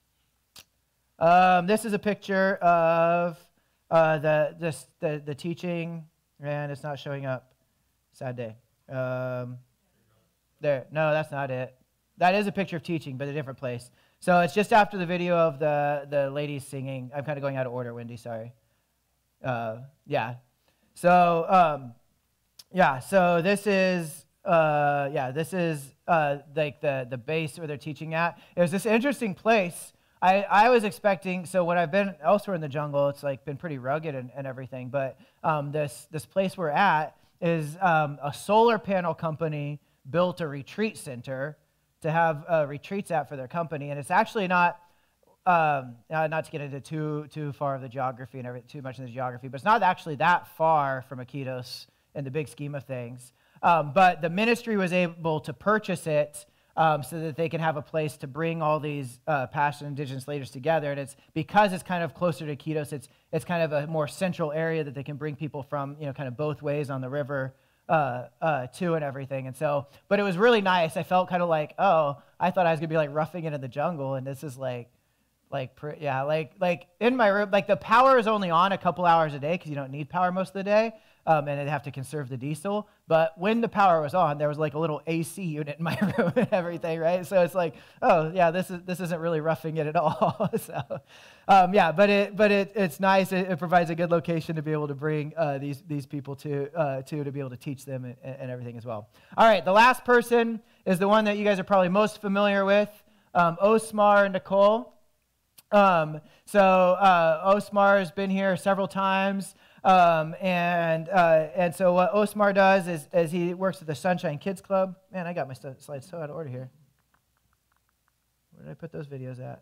S4: Um, this is a picture of uh, the, this, the the teaching, and it's not showing up. Sad day. Um, there. No, that's not it. That is a picture of teaching, but a different place. So it's just after the video of the, the ladies singing. I'm kind of going out of order, Wendy, sorry. Uh, yeah. So, um, yeah, so this is, uh, yeah, this is uh, like the, the base where they're teaching at. It was this interesting place. I, I was expecting, so when I've been elsewhere in the jungle, it's like been pretty rugged and, and everything, but um, this, this place we're at is um, a solar panel company built a retreat center to have uh, retreats at for their company, and it's actually not, um, uh, not to get into too too far of the geography and everything, too much in the geography, but it's not actually that far from Iquitos in the big scheme of things, um, but the ministry was able to purchase it Um, so that they can have a place to bring all these uh, passionate indigenous leaders together. And it's because it's kind of closer to Iquitos, it's it's kind of a more central area that they can bring people from, you know, kind of both ways on the river uh, uh, to and everything. And so, but it was really nice. I felt kind of like, oh, I thought I was gonna be like roughing it in the jungle, and this is like, like yeah, like like in my room, like the power is only on a couple hours a day because you don't need power most of the day. Um, and they'd have to conserve the diesel. But when the power was on, there was like a little A C unit in my room and everything, right? So it's like, oh yeah, this is this isn't really roughing it at all. so, um, yeah, but it but it it's nice. It, it provides a good location to be able to bring uh, these these people to uh, to to be able to teach them and, and everything as well. All right, the last person is the one that you guys are probably most familiar with, um, Osmar and Nicole. Um, so uh, Osmar has been here several times. Um, and uh, and so what Osmar does is, is he works at the Sunshine Kids Club. Man, I got my st- slides so out of order here. Where did I put those videos at?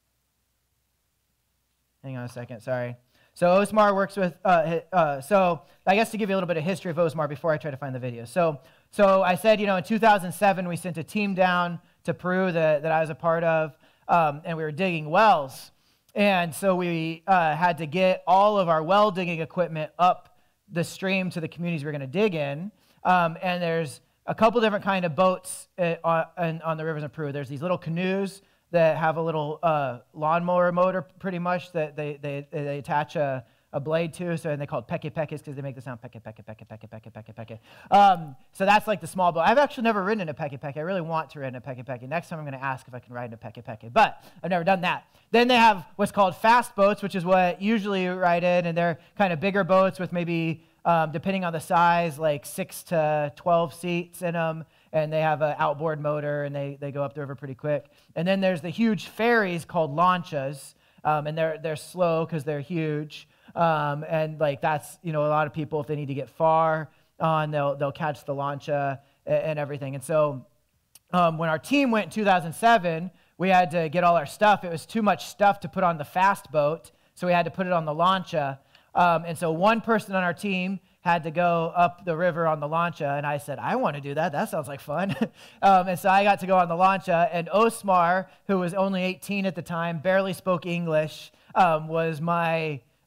S4: Hang on a second, sorry. So Osmar works with, uh, uh, so I guess to give you a little bit of history of Osmar before I try to find the videos. So so I said, you know, in two thousand seven, we sent a team down to Peru that, that I was a part of, um, and we were digging wells. And so we uh, had to get all of our well digging equipment up the stream to the communities we're going to dig in. Um, and there's a couple different kind of boats uh, on, on the rivers in Peru. There's these little canoes that have a little uh, lawnmower motor, pretty much, that they they, they attach a, a blade to. So and they call it peque peques because they make the sound peque peque peque peque peque peque peque. Um, so that's like the small boat. I've actually never ridden in a peque peque. I really want to ride in a peque peque. Next time I'm going to ask if I can ride in a peque peque, but I've never done that. Then they have what's called fast boats, which is what usually you ride in, and they're kind of bigger boats with maybe, um, depending on the size, like six to twelve seats in them, and they have an outboard motor, and they, they go up the river pretty quick. And then there's the huge ferries called lanchas, um, and they're they're slow because they're huge, um, and like that's, you know, a lot of people, if they need to get far on, they'll they'll catch the lancha and, and everything. And so um, when our team went in two thousand seven, we had to get all our stuff. It was too much stuff to put on the fast boat, so we had to put it on the lancha. Um, and so one person on our team had to go up the river on the lancha, and I said, I want to do that. That sounds like fun. um, and so I got to go on the lancha, and Osmar, who was only eighteen at the time, barely spoke English, um, was my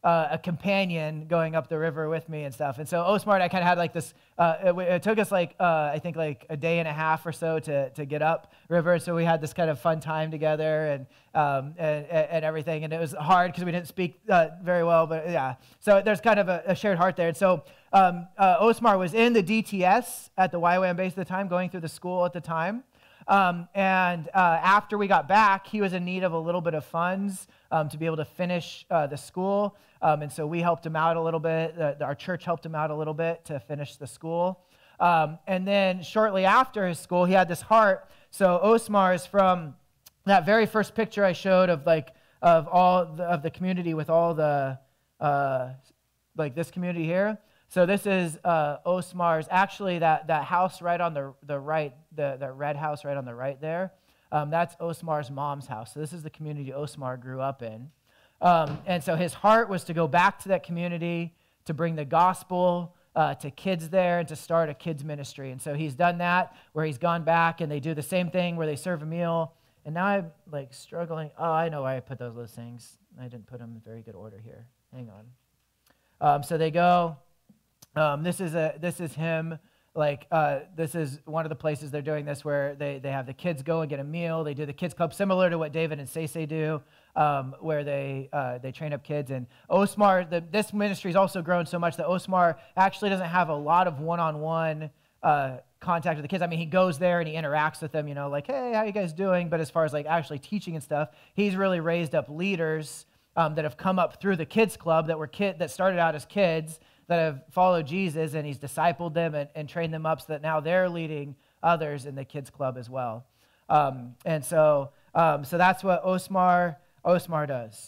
S4: uh, a companion going up the river with me and stuff. And so Osmar and I kind of had like this, uh, it, it took us like, uh, I think like a day and a half or so to, to get up river. So we had this kind of fun time together and, um, and, and everything. And it was hard because we didn't speak uh, very well, but yeah. So there's kind of a, a shared heart there. And so um, uh, Osmar was in the D T S at the Y WAM base at the time, going through the school at the time. Um, and uh, after we got back, he was in need of a little bit of funds um, to be able to finish uh, the school. Um, and so we helped him out a little bit. Uh, our church helped him out a little bit to finish the school. Um, and then shortly after his school, he had this heart. So Osmar is from that very first picture I showed of like of all the, of the community with all the uh, like this community here. So this is uh, Osmar's, actually that, that house right on the, the right, the, the red house right on the right there, um, that's Osmar's mom's house. So this is the community Osmar grew up in. Um, and so his heart was to go back to that community, to bring the gospel uh, to kids there, and to start a kids ministry. And so he's done that, where he's gone back, and they do the same thing, where they serve a meal. And now I'm like struggling. Oh, I know why I put those, those things. I didn't put them in very good order here. Hang on. Um, so they go... Um, this is a this is him, like, uh, this is one of the places they're doing this, where they, they have the kids go and get a meal. They do the kids club, similar to what David and Sese do, um, where they uh, they train up kids. And Osmar, the, this ministry has also grown so much that Osmar actually doesn't have a lot of one-on-one uh, contact with the kids. I mean, he goes there and he interacts with them, you know, like, hey, how you guys doing? But as far as like actually teaching and stuff, he's really raised up leaders um, that have come up through the kids club that were kid that started out as kids, that have followed Jesus, and he's discipled them and, and trained them up so that now they're leading others in the kids club as well. Um, and so um, so that's what Osmar, Osmar does.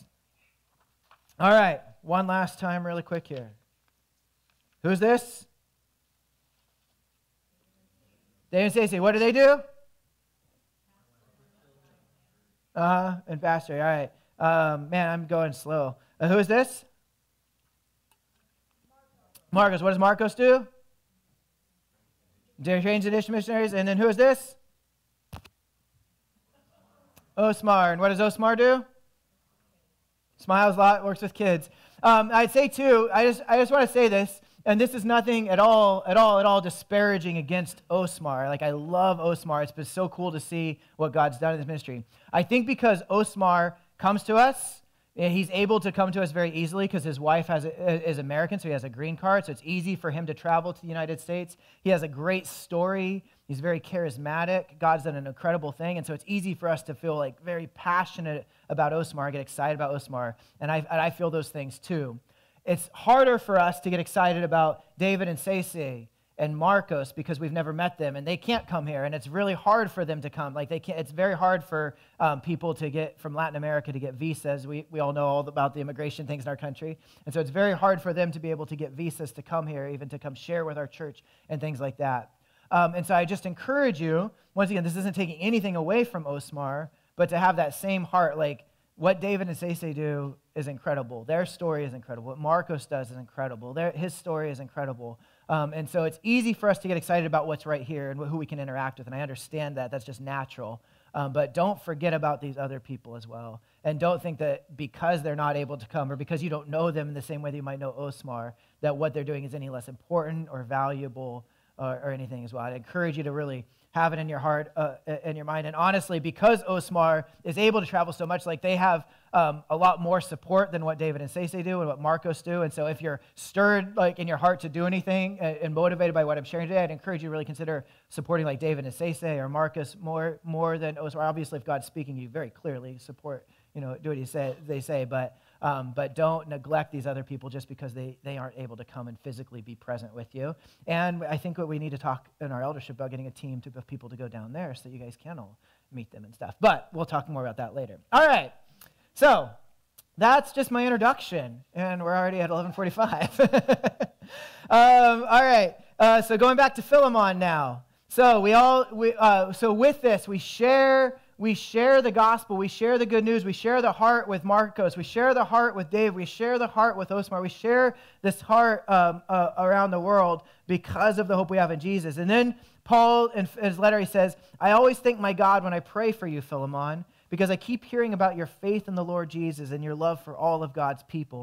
S4: All right, one last time really quick here. Who's this? Dave and Stacey. What do they do? Uh-huh, and pastor, all right. Um, man, I'm going slow. Uh, who is this? Marcos. What does Marcos do? Trains addition missionaries. And then who is this? Osmar. And what does Osmar do? Smiles a lot, works with kids. Um, I'd say too, I just I just want to say this, and this is nothing at all, at all, at all disparaging against Osmar. Like, I love Osmar. It's been so cool to see what God's done in this ministry. I think because Osmar comes to us, he's able to come to us very easily because his wife has a, is American, so he has a green card, so it's easy for him to travel to the United States. He has a great story. He's very charismatic. God's done an incredible thing, and so it's easy for us to feel like very passionate about Osmar, get excited about Osmar, and I, and I feel those things too. It's harder for us to get excited about David and Sese and Marcos because we've never met them, and they can't come here, and it's really hard for them to come. Like they can't. It's very hard for um, people to get from Latin America to get visas. We we all know all about the immigration things in our country, and so it's very hard for them to be able to get visas to come here, even to come share with our church and things like that. Um, and so I just encourage you, once again, this isn't taking anything away from Osmar, but to have that same heart. Like what David and Sese do is incredible. Their story is incredible. What Marcos does is incredible. Their, his story is incredible. Um, and so it's easy for us to get excited about what's right here and who we can interact with. And I understand that. That's just natural. Um, but don't forget about these other people as well. And don't think that because they're not able to come or because you don't know them in the same way that you might know Osmar, that what they're doing is any less important or valuable or, or anything as well. I'd encourage you to really have it in your heart, uh, in your mind. And honestly, because Osmar is able to travel so much, like they have um, a lot more support than what David and Sese do and what Marcos do. And so if you're stirred like in your heart to do anything and, and motivated by what I'm sharing today, I'd encourage you to really consider supporting like David and Sese or Marcos more more than Osmar. Obviously, if God's speaking to you very clearly, support, you know, do what he say, they say. But Um, but don't neglect these other people just because they, they aren't able to come and physically be present with you. And I think what we need to talk in our eldership about getting a team to, of people to go down there so that you guys can all meet them and stuff. But we'll talk more about that later. All right. So that's just my introduction, and we're already at eleven forty-five. um, all right. Uh, so going back to Philemon now. So we all we uh, so with this we share. We share the gospel, we share the good news, we share the heart with Marcos, we share the heart with Dave, we share the heart with Osmar, we share this heart um, uh, around the world because of the hope we have in Jesus. And then Paul, in his letter, he says, I always thank my God when I pray for you, Philemon, because I keep hearing about your faith in the Lord Jesus and your love for all of God's people.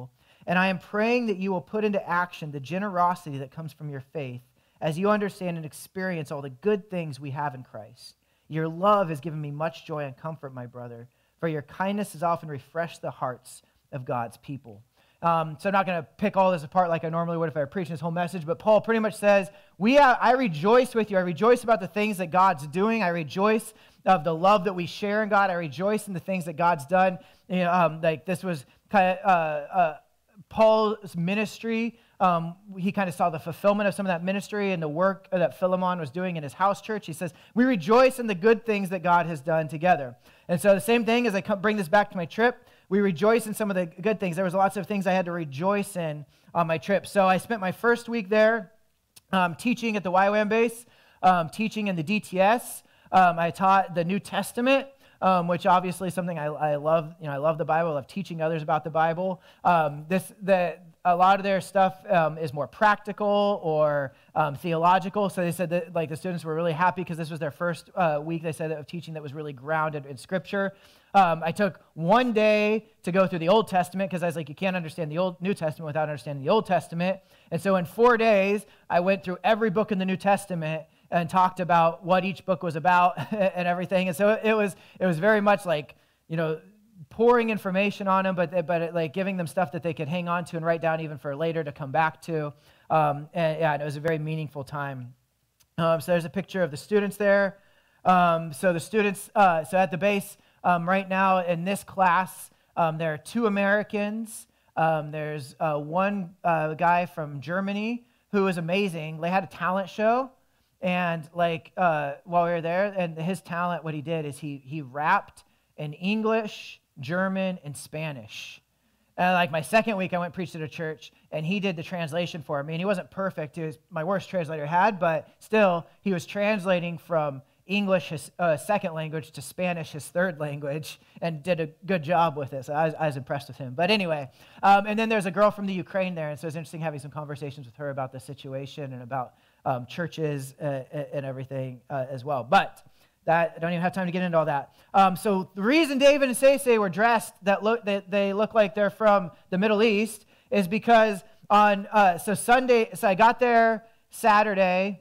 S4: And I am praying that you will put into action the generosity that comes from your faith as you understand and experience all the good things we have in Christ. Your love has given me much joy and comfort, my brother, for your kindness has often refreshed the hearts of God's people. Um, so I'm not going to pick all this apart like I normally would if I were preaching this whole message, but Paul pretty much says, "We, have, I rejoice with you. I rejoice about the things that God's doing. I rejoice of the love that we share in God. I rejoice in the things that God's done." You know, um, like this was kind of uh, uh, Paul's ministry. Um, he kind of saw the fulfillment of some of that ministry and the work that Philemon was doing in his house church. He says, we rejoice in the good things that God has done together. And so the same thing as I come, bring this back to my trip, we rejoice in some of the good things. There was lots of things I had to rejoice in on my trip. So I spent my first week there um, teaching at the Y WAM base, um, teaching in the D T S. Um, I taught the New Testament, um, which obviously is something I, I love. You know, I love the Bible. I love teaching others about the Bible. Um, this the a lot of their stuff um, is more practical or um, theological. So they said that like the students were really happy because this was their first uh, week. They said of teaching that was really grounded in Scripture. Um, I took one day to go through the Old Testament because I was like, you can't understand the Old New Testament without understanding the Old Testament. And so in four days, I went through every book in the New Testament and talked about what each book was about and everything. And so it was it was very much like, you know, pouring information on them, but but it, like giving them stuff that they could hang on to and write down even for later to come back to. Um, and yeah, and it was a very meaningful time. Um, so there's a picture of the students there. Um, so the students, uh, so at the base um, right now in this class, um, there are two Americans. Um, there's uh, one uh, guy from Germany who is amazing. They had a talent show. And like uh, while we were there, and his talent, what he did is he he rapped in English, German, and Spanish. And like my second week, I went and preached at a church, and he did the translation for me. And he wasn't perfect; he was my worst translator I had, but still, he was translating from English, his uh, second language, to Spanish, his third language, and did a good job with it. So I was, I was impressed with him. But anyway, um, and then there's a girl from the Ukraine there, and so it was interesting having some conversations with her about the situation and about Um, churches uh, and everything uh, as well. But that I don't even have time to get into all that. Um, so the reason David and Seisei were dressed that look that they look like they're from the Middle East is because on uh, so Sunday. So I got there Saturday.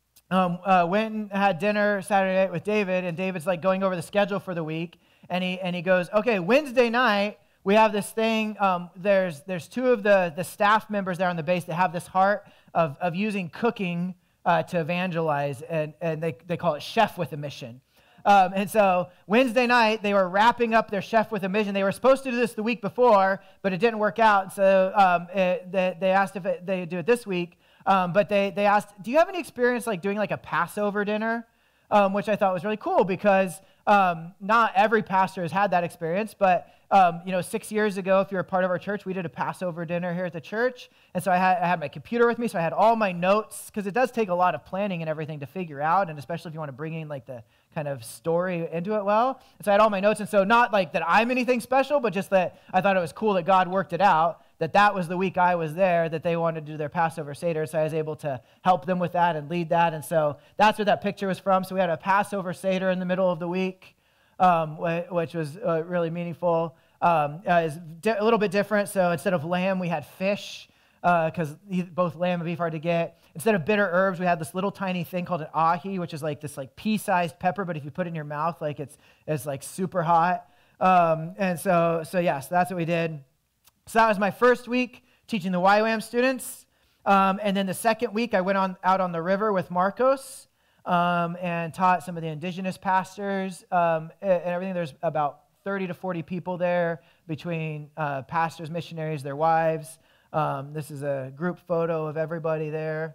S4: Um, uh, went and had dinner Saturday night with David, and David's like going over the schedule for the week, and he and he goes, okay, Wednesday night we have this thing. Um, there's there's two of the the staff members there on the base that have this heart of of using cooking uh, to evangelize, and and they they call it Chef with a Mission. Um, and so Wednesday night they were wrapping up their Chef with a Mission. They were supposed to do this the week before, but it didn't work out. So um, it, they, they asked if it, they would do it this week. Um, but they they asked, do you have any experience like doing like a Passover dinner? Um, which I thought was really cool because um, not every pastor has had that experience. But um, you know, six years ago, if you're a part of our church, we did a Passover dinner here at the church. And so I had I had my computer with me, so I had all my notes because it does take a lot of planning and everything to figure out, and especially if you want to bring in like the kind of story into it well. And so I had all my notes, and so not like that I'm anything special, but just that I thought it was cool that God worked it out. That that was the week I was there, that they wanted to do their Passover Seder, so I was able to help them with that and lead that, and so that's where that picture was from. So we had a Passover Seder in the middle of the week, um, which was uh, really meaningful. Um, uh, it's di- a little bit different, so instead of lamb, we had fish, because uh, both lamb and beef are hard to get. Instead of bitter herbs, we had this little tiny thing called an ahi, which is like this like pea-sized pepper, but if you put it in your mouth, like it's it's like super hot. Um, and so, so yeah, so that's what we did. So that was my first week teaching the Y WAM students. Um, and then the second week, I went on out on the river with Marcos um, and taught some of the indigenous pastors um, and, and everything. There's about thirty to forty people there between uh, pastors, missionaries, their wives. Um, this is a group photo of everybody there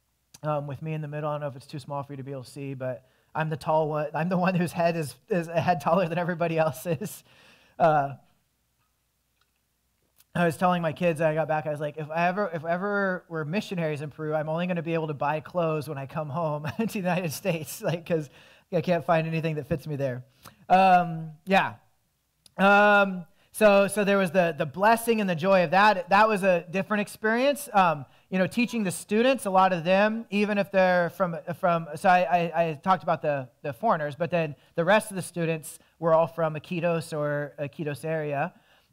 S4: um, with me in the middle. I don't know if it's too small for you to be able to see, but I'm the tall one. I'm the one whose head is, is a head taller than everybody else is. Uh, I was telling my kids I got back, I was like, if I ever if ever we're missionaries in Peru, I'm only going to be able to buy clothes when I come home to the United States, like because I can't find anything that fits me there. Um, yeah. Um, so so there was the the blessing and the joy of that. That was a different experience. Um, you know, teaching the students, a lot of them, even if they're from from. So I, I, I talked about the the foreigners, but then the rest of the students were all from Iquitos or Iquitos area.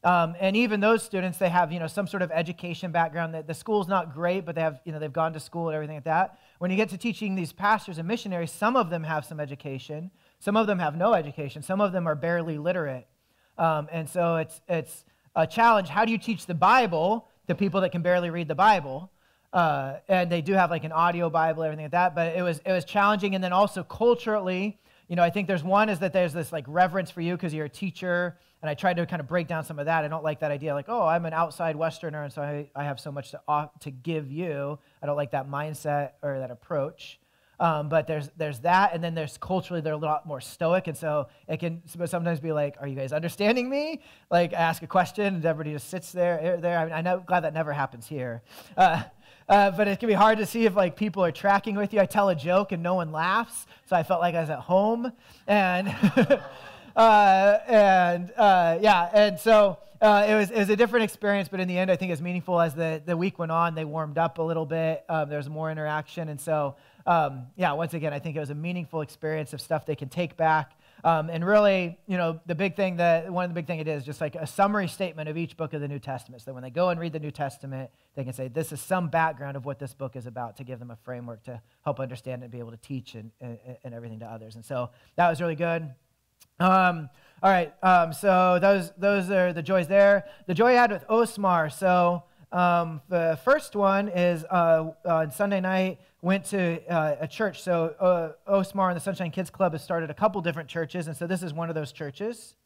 S4: Um, and even those students, they have, you know, some sort of education background. The, the school's not great, but they have, you know, they've gone to school and everything like that. When you get to teaching these pastors and missionaries, some of them have some education. Some of them have no education. Some of them are barely literate. Um, and so it's it's a challenge. How do you teach the Bible to people that can barely read the Bible? Uh, and they do have like an audio Bible, everything like that. But it was it was challenging. And then also culturally, you know, I think there's one is that there's this like reverence for you because you're a teacher. And I tried to kind of break down some of that. I don't like that idea like, oh, I'm an outside Westerner, and so I, I have so much to, uh, to give you. I don't like that mindset or that approach. Um, but there's there's that, and then there's culturally they're a lot more stoic, and so it can sometimes be like, are you guys understanding me? Like I ask a question, and everybody just sits there. There, I mean, I'm glad that never happens here. Uh, uh, but it can be hard to see if like people are tracking with you. I tell a joke and no one laughs, so I felt like I was at home, and. Uh, and uh, yeah, and so uh, it was it was a different experience, but in the end, I think as meaningful as the, the week went on, they warmed up a little bit. Um, there was more interaction, and so um, yeah, once again, I think it was a meaningful experience of stuff they can take back. Um, and really, you know, the big thing that one of the big thing it is just like a summary statement of each book of the New Testament. So that when they go and read the New Testament, they can say this is some background of what this book is about to give them a framework to help understand and be able to teach and and, and everything to others. And so that was really good. Um, all right, um, so those those are the joys there. The joy I had with Osmar. So um, the first one is uh, on Sunday night, went to uh, a church. So uh, Osmar and the Sunshine Kids Club has started a couple different churches, and so this is one of those churches.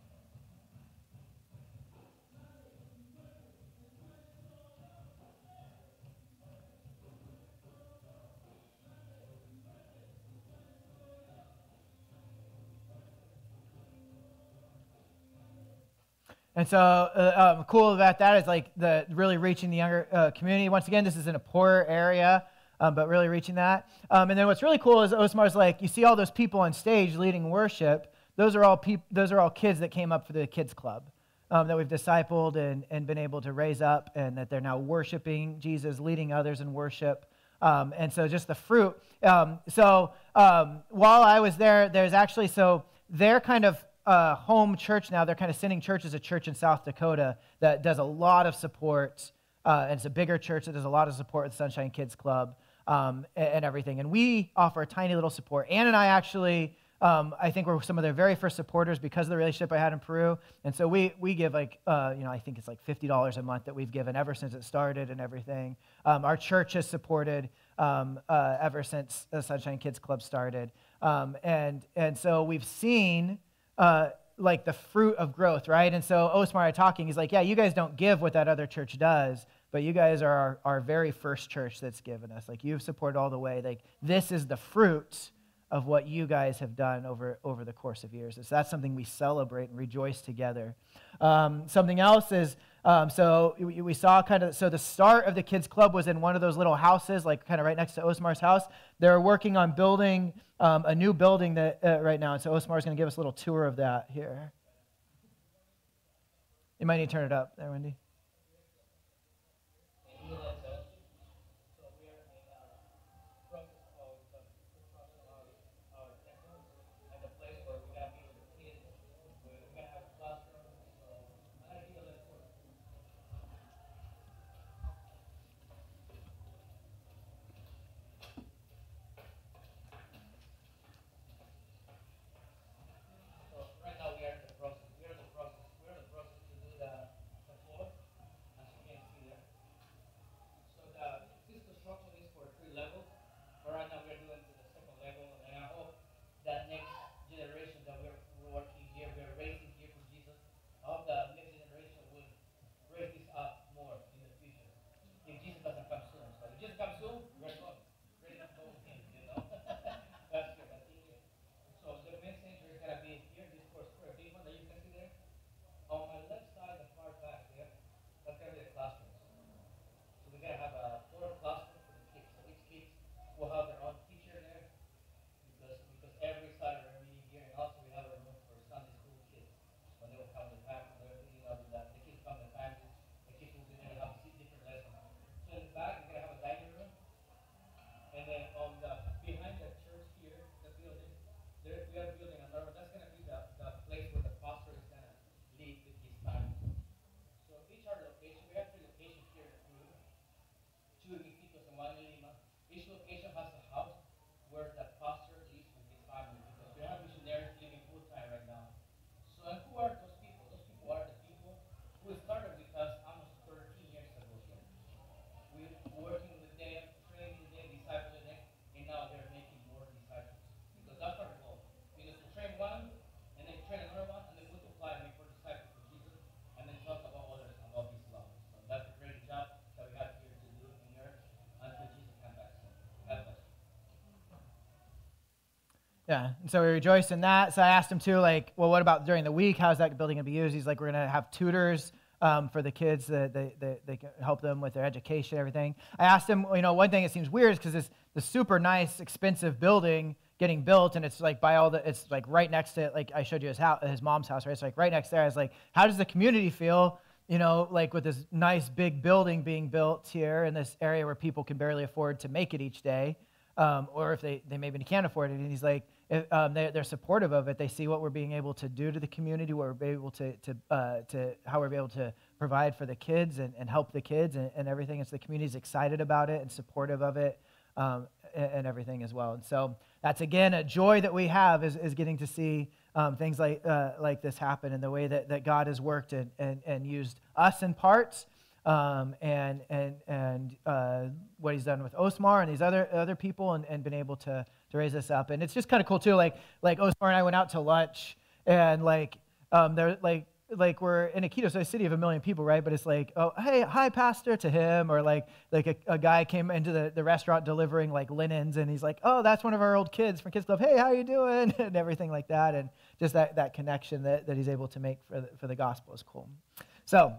S4: And so uh, um, cool about that is like the really reaching the younger uh, community. Once again, this is in a poorer area, um, but really reaching that. Um, and then what's really cool is Osmar's like, you see all those people on stage leading worship. Those are all peop- Those are all kids that came up for the kids club um, that we've discipled and, and been able to raise up, and that they're now worshiping Jesus, leading others in worship. Um, and so just the fruit. Um, so um, while I was there, there's actually, so they're kind of Uh, home church now. They're kind of sending church as a church in South Dakota that does a lot of support, uh, and it's a bigger church that does a lot of support with Sunshine Kids Club um, and, and everything. And we offer a tiny little support. Ann and I actually, um, I think we're some of their very first supporters because of the relationship I had in Peru. And so we we give like, uh, you know, I think it's like fifty dollars a month that we've given ever since it started and everything. Um, our church has supported um, uh, ever since the Sunshine Kids Club started. Um, and and so we've seen Uh, like the fruit of growth, right? And so Osmar talking, he's like, yeah, you guys don't give what that other church does, but you guys are our, our very first church that's given us. Like you've supported all the way. Like this is the fruit of what you guys have done over, over the course of years. And so that's something we celebrate and rejoice together. Um, something else is, um, so we, we saw kind of, so the start of the kids club was in one of those little houses, like kind of right next to Osmar's house. They're working on building um, a new building that uh, right now. And so Osmar's going to give us a little tour of that here. You might need to turn it up there, Wendy.
S5: reminding me, each location has a house where the pastor lives with his family, because we have missionaries living full time right now. So and who are those people? Those people are the people who started with us almost thirteen years ago here. We're working with them, training them, discipling them, and now they're making more disciples. Because that's our goal. Because to train one, and then train another one, and then multiply and make more disciples for Jesus, and then talk about others about His love. So that's a great job that we have here to do in here until Jesus comes back. So God bless you.
S4: Yeah, and so we rejoice in that. So I asked him too, like, well, what about during the week? How's that building going to be used? He's like, we're going to have tutors um, for the kids that they, they, they can help them with their education, everything. I asked him, you know, one thing that seems weird is because it's the super nice, expensive building getting built, and it's like by all the, it's like right next to, like I showed you his house, his mom's house, right? It's like right next there. I was like, how does the community feel, you know, like with this nice big building being built here in this area where people can barely afford to make it each day? Um, or if they, they maybe can't afford it. And he's like, if, um, they, they're supportive of it. They see what we're being able to do to the community, what we're able to, to, uh, to how we're able to provide for the kids and, and help the kids and, and everything. And so the community's excited about it and supportive of it um, and, and everything as well. And so that's, again, a joy that we have is, is getting to see um, things like uh, like this happen and the way that, that God has worked and, and, and used us in parts. Um, and and and uh, what he's done with Osmar and these other other people, and, and been able to to raise this up, and it's just kind of cool too. Like like Osmar and I went out to lunch, and like um, they're like like we're in Aikido, so a city of a million people, right? But it's like, oh hey, hi pastor to him, or like like a, a guy came into the, the restaurant delivering like linens, and he's like, oh, that's one of our old kids from Kids Club. Hey, how you doing? And everything like that, and just that that connection that, that he's able to make for the, for the gospel is cool. So.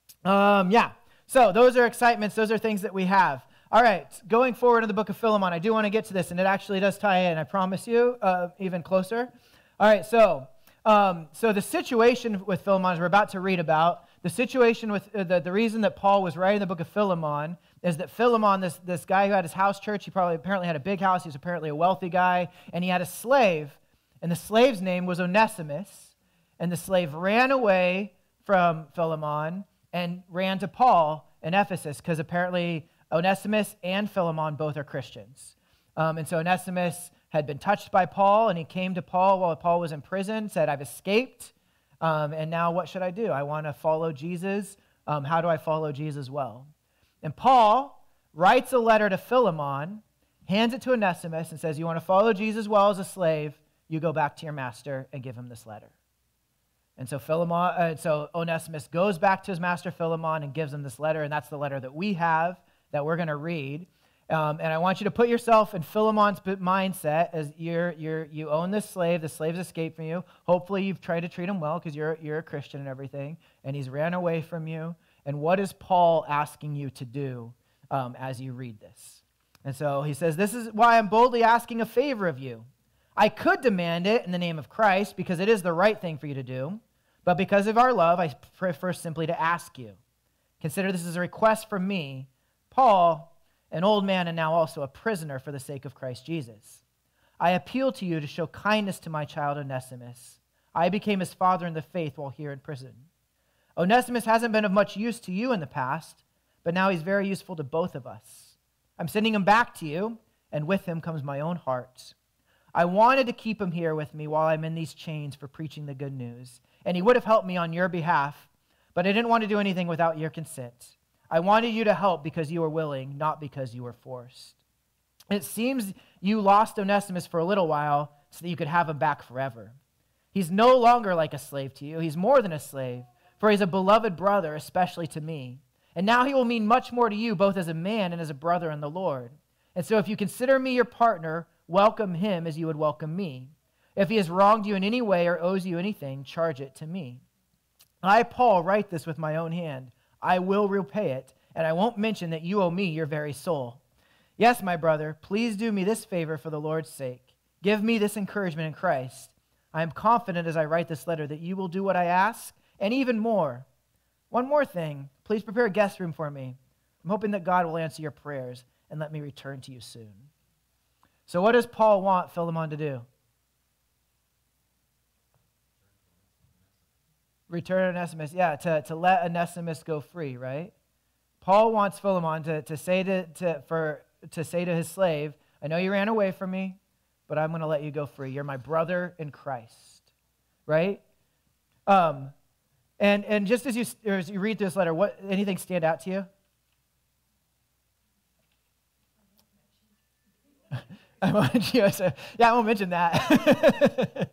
S4: Um, yeah, so those are excitements. Those are things that we have. All right, going forward in the book of Philemon, I do want to get to this, and it actually does tie in, I promise you, uh, even closer. All right, so um, so the situation with Philemon, as we're about to read about, the situation with uh, the, the reason that Paul was writing the book of Philemon is that Philemon, this, this guy who had his house church, he probably apparently had a big house, he was apparently a wealthy guy, and he had a slave, and the slave's name was Onesimus, and the slave ran away from Philemon and ran to Paul in Ephesus, because apparently Onesimus and Philemon both are Christians. Um, and so Onesimus had been touched by Paul, and he came to Paul while Paul was in prison, said, I've escaped, um, and now what should I do? I want to follow Jesus. Um, how do I follow Jesus well? And Paul writes a letter to Philemon, hands it to Onesimus, and says, you want to follow Jesus well as a slave, you go back to your master and give him this letter. And so Philemon, uh, so Onesimus goes back to his master Philemon and gives him this letter, and that's the letter that we have that we're going to read. Um, and I want you to put yourself in Philemon's mindset as you're, you're, you own this slave. The slave's escaped from you. Hopefully you've tried to treat him well because you're, you're a Christian and everything, and he's ran away from you. And what is Paul asking you to do um, as you read this? And so he says, this is why I'm boldly asking a favor of you. I could demand it in the name of Christ because it is the right thing for you to do. But because of our love, I prefer simply to ask you. Consider this as a request from me, Paul, an old man and now also a prisoner for the sake of Christ Jesus. I appeal to you to show kindness to my child Onesimus. I became his father in the faith while here in prison. Onesimus hasn't been of much use to you in the past, but now he's very useful to both of us. I'm sending him back to you, and with him comes my own heart. I wanted to keep him here with me while I'm in these chains for preaching the good news, and he would have helped me on your behalf, but I didn't want to do anything without your consent. I wanted you to help because you were willing, not because you were forced. It seems you lost Onesimus for a little while so that you could have him back forever. He's no longer like a slave to you. He's more than a slave, for he's a beloved brother, especially to me. And now he will mean much more to you, both as a man and as a brother in the Lord. And so if you consider me your partner, welcome him as you would welcome me. If he has wronged you in any way or owes you anything, charge it to me. I, Paul, write this with my own hand. I will repay it, and I won't mention that you owe me your very soul. Yes, my brother, please do me this favor for the Lord's sake. Give me this encouragement in Christ. I am confident as I write this letter that you will do what I ask, and even more. One more thing. Please prepare a guest room for me. I'm hoping that God will answer your prayers and let me return to you soon. So what does Paul want Philemon to do? Return Onesimus. Yeah, to, to let Onesimus go free, right? Paul wants Philemon to, to say to, to for to say to his slave, I know you ran away from me, but I'm going to let you go free. You're my brother in Christ, right? Um, and and just as you as you read this letter, what anything stand out to you? I want you to say, yeah, I won't mention that.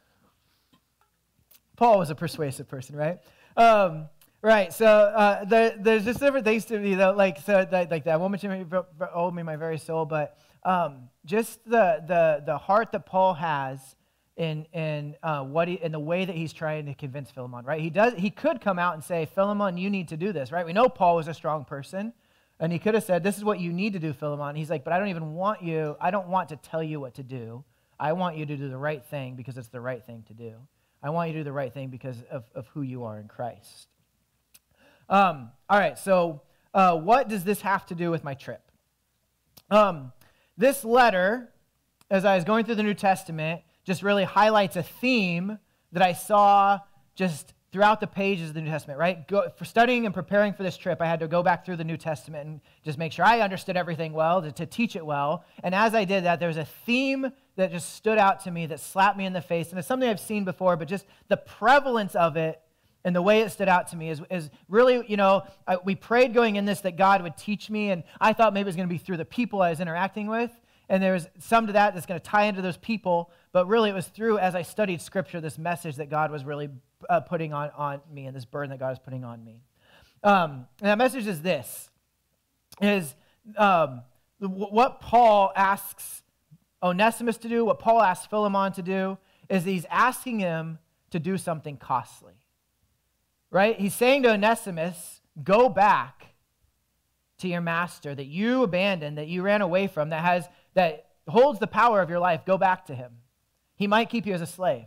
S4: Paul was a persuasive person, right? Um, right. So uh, the, there's just different things to me, though. Like so, that, like that. I won't mention me, hold me my very soul, but um, just the the the heart that Paul has in in uh, what he in the way that he's trying to convince Philemon. Right. He does. He could come out and say, Philemon, you need to do this. Right. We know Paul was a strong person. And he could have said, this is what you need to do, Philemon. He's like, but I don't even want you, I don't want to tell you what to do. I want you to do the right thing because it's the right thing to do. I want you to do the right thing because of, of who you are in Christ. Um, all right, so uh, what does this have to do with my trip? Um, this letter, as I was going through the New Testament, just really highlights a theme that I saw just throughout the pages of the New Testament, right? Go, for studying and preparing for this trip, I had to go back through the New Testament and just make sure I understood everything well, to, to teach it well. And as I did that, there was a theme that just stood out to me, that slapped me in the face. And it's something I've seen before, but just the prevalence of it and the way it stood out to me is, is really, you know, I, we prayed going in this that God would teach me, and I thought maybe it was going to be through the people I was interacting with. And there was some to that that's going to tie into those people, but really it was through, as I studied Scripture, this message that God was really uh, putting on, on me, and this burden that God is putting on me. Um, and that message is this, is um, what Paul asks Onesimus to do, what Paul asks Philemon to do, is he's asking him to do something costly, right? He's saying to Onesimus, go back to your master that you abandoned, that you ran away from, that has that holds the power of your life. Go back to him. He might keep you as a slave.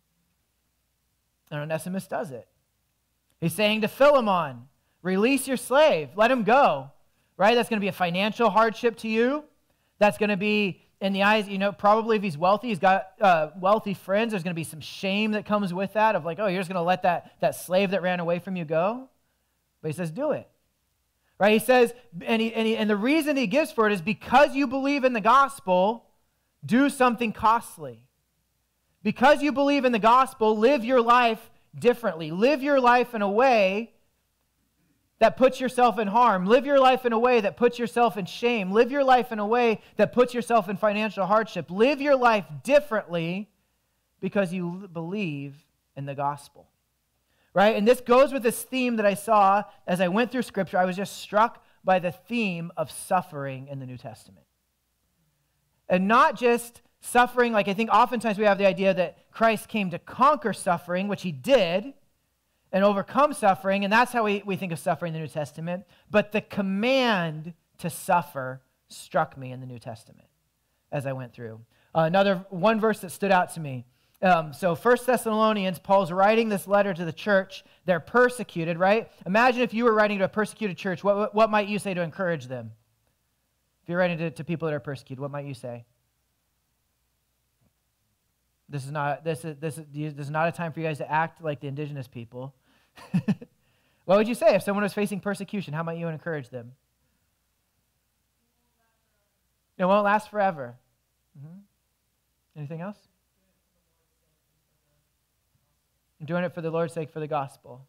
S4: And Onesimus does it. He's saying to Philemon, release your slave. Let him go. Right? That's going to be a financial hardship to you. That's going to be, in the eyes, you know, probably if he's wealthy, he's got uh, wealthy friends, there's going to be some shame that comes with that of like, oh, you're just going to let that, that slave that ran away from you go? But he says, do it. Right? He says, and, he, and, he, and the reason he gives for it is because you believe in the gospel, do something costly. Because you believe in the gospel, live your life differently. Live your life in a way that puts yourself in harm. Live your life in a way that puts yourself in shame. Live your life in a way that puts yourself in financial hardship. Live your life differently because you believe in the gospel. Right? And this goes with this theme that I saw as I went through Scripture. I was just struck by the theme of suffering in the New Testament. And not just suffering, like I think oftentimes we have the idea that Christ came to conquer suffering, which he did, and overcome suffering, and that's how we, we think of suffering in the New Testament. But the command to suffer struck me in the New Testament as I went through. Uh, another one verse that stood out to me. Um, so First Thessalonians, Paul's writing this letter to the church. They're persecuted, right? Imagine if you were writing to a persecuted church, what, what might you say to encourage them? If you're writing to, to people that are persecuted, what might you say? This is not this is this is this is not a time for you guys to act like the indigenous people. What would you say if someone was facing persecution? How might you encourage them? It won't last forever. Mm-hmm. Anything else? I'm doing it for the Lord's sake, for the gospel.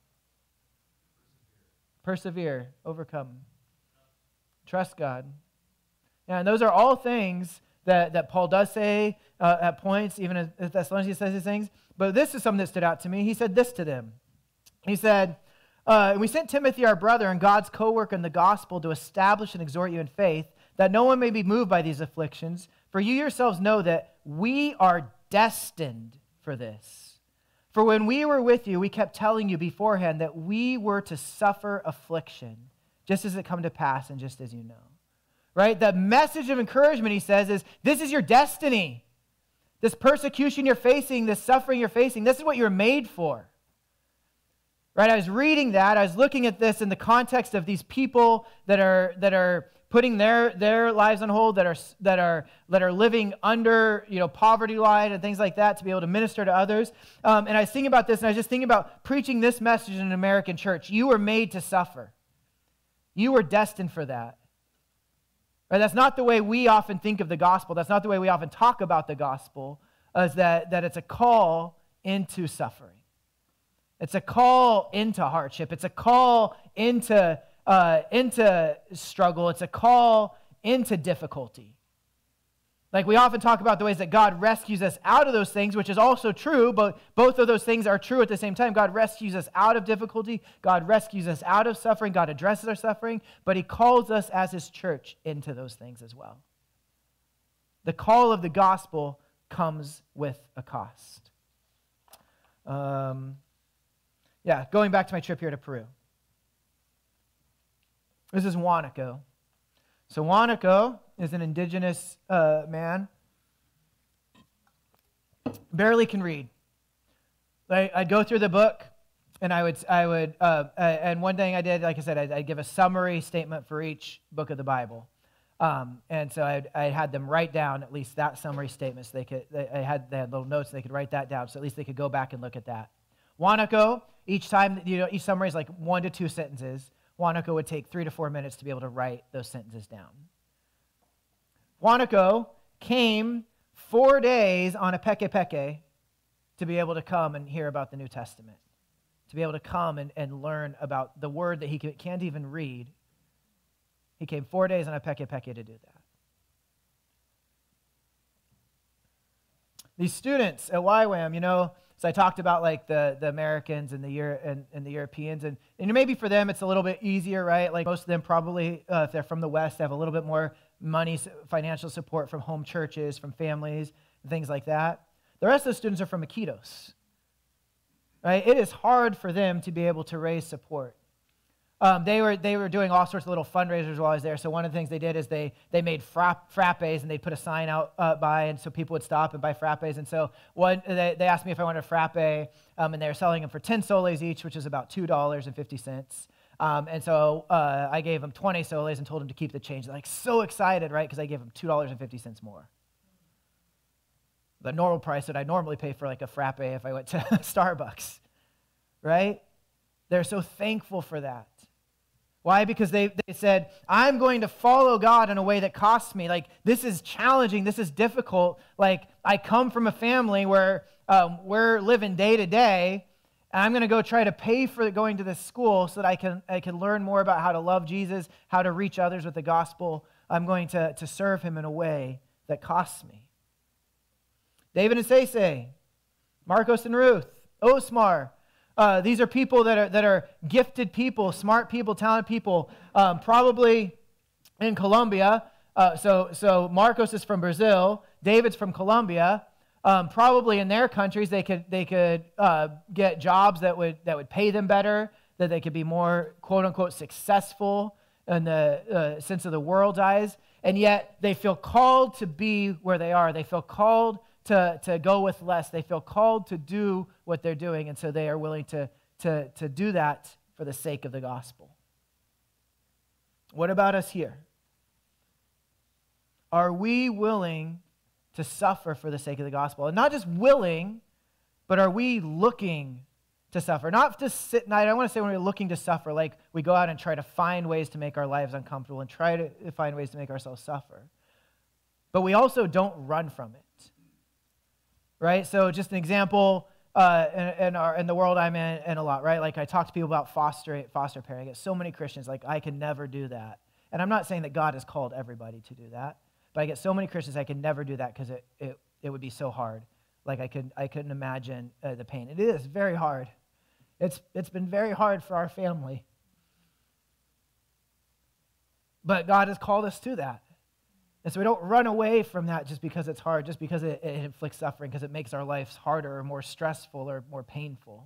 S4: Persevere, overcome. Trust God. Yeah, and those are all things that, that Paul does say uh, at points, even as Thessalonians says these things. But this is something that stood out to me. He said this to them. He said, uh, we sent Timothy, our brother, and God's co-worker in the gospel to establish and exhort you in faith, that no one may be moved by these afflictions. For you yourselves know that we are destined for this. For when we were with you, we kept telling you beforehand that we were to suffer affliction, just as it come to pass and just as you know. Right? The message of encouragement, he says, is this is your destiny. This persecution you're facing, this suffering you're facing, this is what you're made for. Right? I was reading that. I was looking at this in the context of these people that are that are putting their, their lives on hold, that are that are that are living under, you know, poverty line and things like that to be able to minister to others. Um, and I was thinking about this, and I was just thinking about preaching this message in an American church. You were made to suffer. You were destined for that. Right? That's not the way we often think of the gospel. That's not the way we often talk about the gospel, is that, that it's a call into suffering. It's a call into hardship. It's a call into, uh, into struggle. It's a call into difficulty. Like we often talk about the ways that God rescues us out of those things, which is also true, but both of those things are true at the same time. God rescues us out of difficulty. God rescues us out of suffering. God addresses our suffering, but he calls us as his church into those things as well. The call of the gospel comes with a cost. Um, yeah, going back to my trip here to Peru. This is Juanico. So Juanico is an indigenous uh, man. Barely can read. I, I'd go through the book, and I would, I would, uh, uh, and one thing I did, like I said, I'd, I'd give a summary statement for each book of the Bible. Um, and so I'd, I had them write down at least that summary statement, so they could. They, I had they had little notes, so they could write that down, so at least they could go back and look at that. Juanico, each time, you know, each summary is like one to two sentences. Juanico would take three to four minutes to be able to write those sentences down. Juanico came four days on a peke peke to be able to come and hear about the New Testament, to be able to come and, and learn about the word that he can't even read. He came four days on a peke peke to do that. These students at Y WAM, you know, so I talked about like the, the Americans and the Euro, and, and the Europeans, and, and maybe for them it's a little bit easier, right? Like most of them probably, uh, if they're from the West, have a little bit more money, financial support from home churches, from families, and things like that. The rest of the students are from Iquitos, right? It is hard for them to be able to raise support. Um, they were they were doing all sorts of little fundraisers while I was there. So one of the things they did is they they made frapp, frappes, and they put a sign out uh, by, and so people would stop and buy frappes. And so one they, they asked me if I wanted a frappe, um, and they were selling them for ten soles each, which is about two dollars and fifty cents. Um, and so uh, I gave them twenty soles and told them to keep the change. They're like so excited, right? Because I gave them two dollars and fifty cents more. The normal price that I normally pay for like a frappe if I went to Starbucks, right? They're so thankful for that. Why? Because they, they said, I'm going to follow God in a way that costs me. Like, this is challenging. This is difficult. Like, I come from a family where um, we're living day to day, and I'm going to go try to pay for going to this school so that I can, I can learn more about how to love Jesus, how to reach others with the gospel. I'm going to, to serve him in a way that costs me. David and Seisei, Marcos and Ruth, Osmar, Uh, these are people that are that are gifted people, smart people, talented people, um, probably in Colombia. Uh, so, so Marcos is from Brazil. David's from Colombia. Um, probably in their countries, they could they could uh, get jobs that would that would pay them better, that they could be more quote unquote successful in the uh, sense of the world's eyes. And yet they feel called to be where they are. They feel called to, to go with less. They feel called to do what they're doing, and so they are willing to, to, to do that for the sake of the gospel. What about us here? Are we willing to suffer for the sake of the gospel? And not just willing, but are we looking to suffer? Not just sit, I don't want to say when we're looking to suffer, like we go out and try to find ways to make our lives uncomfortable and try to find ways to make ourselves suffer. But we also don't run from it. Right? So just an example, uh, in, in, our, in the world I'm in, in a lot, right? Like I talk to people about foster, foster parenting. I get so many Christians like, I can never do that. And I'm not saying that God has called everybody to do that, but I get so many Christians I can never do that because it, it, it would be so hard. Like I, could, I couldn't imagine uh, the pain. It is very hard. It's, it's been very hard for our family. But God has called us to that. And so we don't run away from that just because it's hard, just because it, it inflicts suffering, because it makes our lives harder or more stressful or more painful.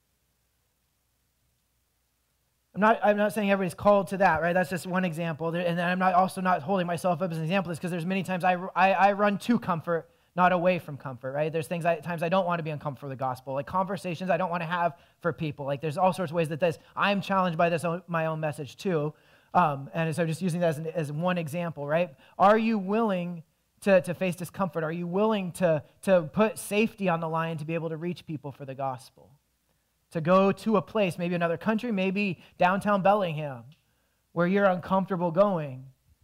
S4: I'm not, I'm not saying everybody's called to that, right? That's just one example. And then I'm not also not holding myself up as an example, because there's many times I, I, I run to comfort, not away from comfort, right? There's things I, times I don't want to be uncomfortable for the gospel, like conversations I don't want to have for people. Like there's all sorts of ways that this, I'm challenged by this, my own message too. Um, and so I'm just using that as, an, as one example, right? Are you willing to, to face discomfort? Are you willing to, to put safety on the line to be able to reach people for the gospel? To go to a place, maybe another country, maybe downtown Bellingham, where you're uncomfortable going,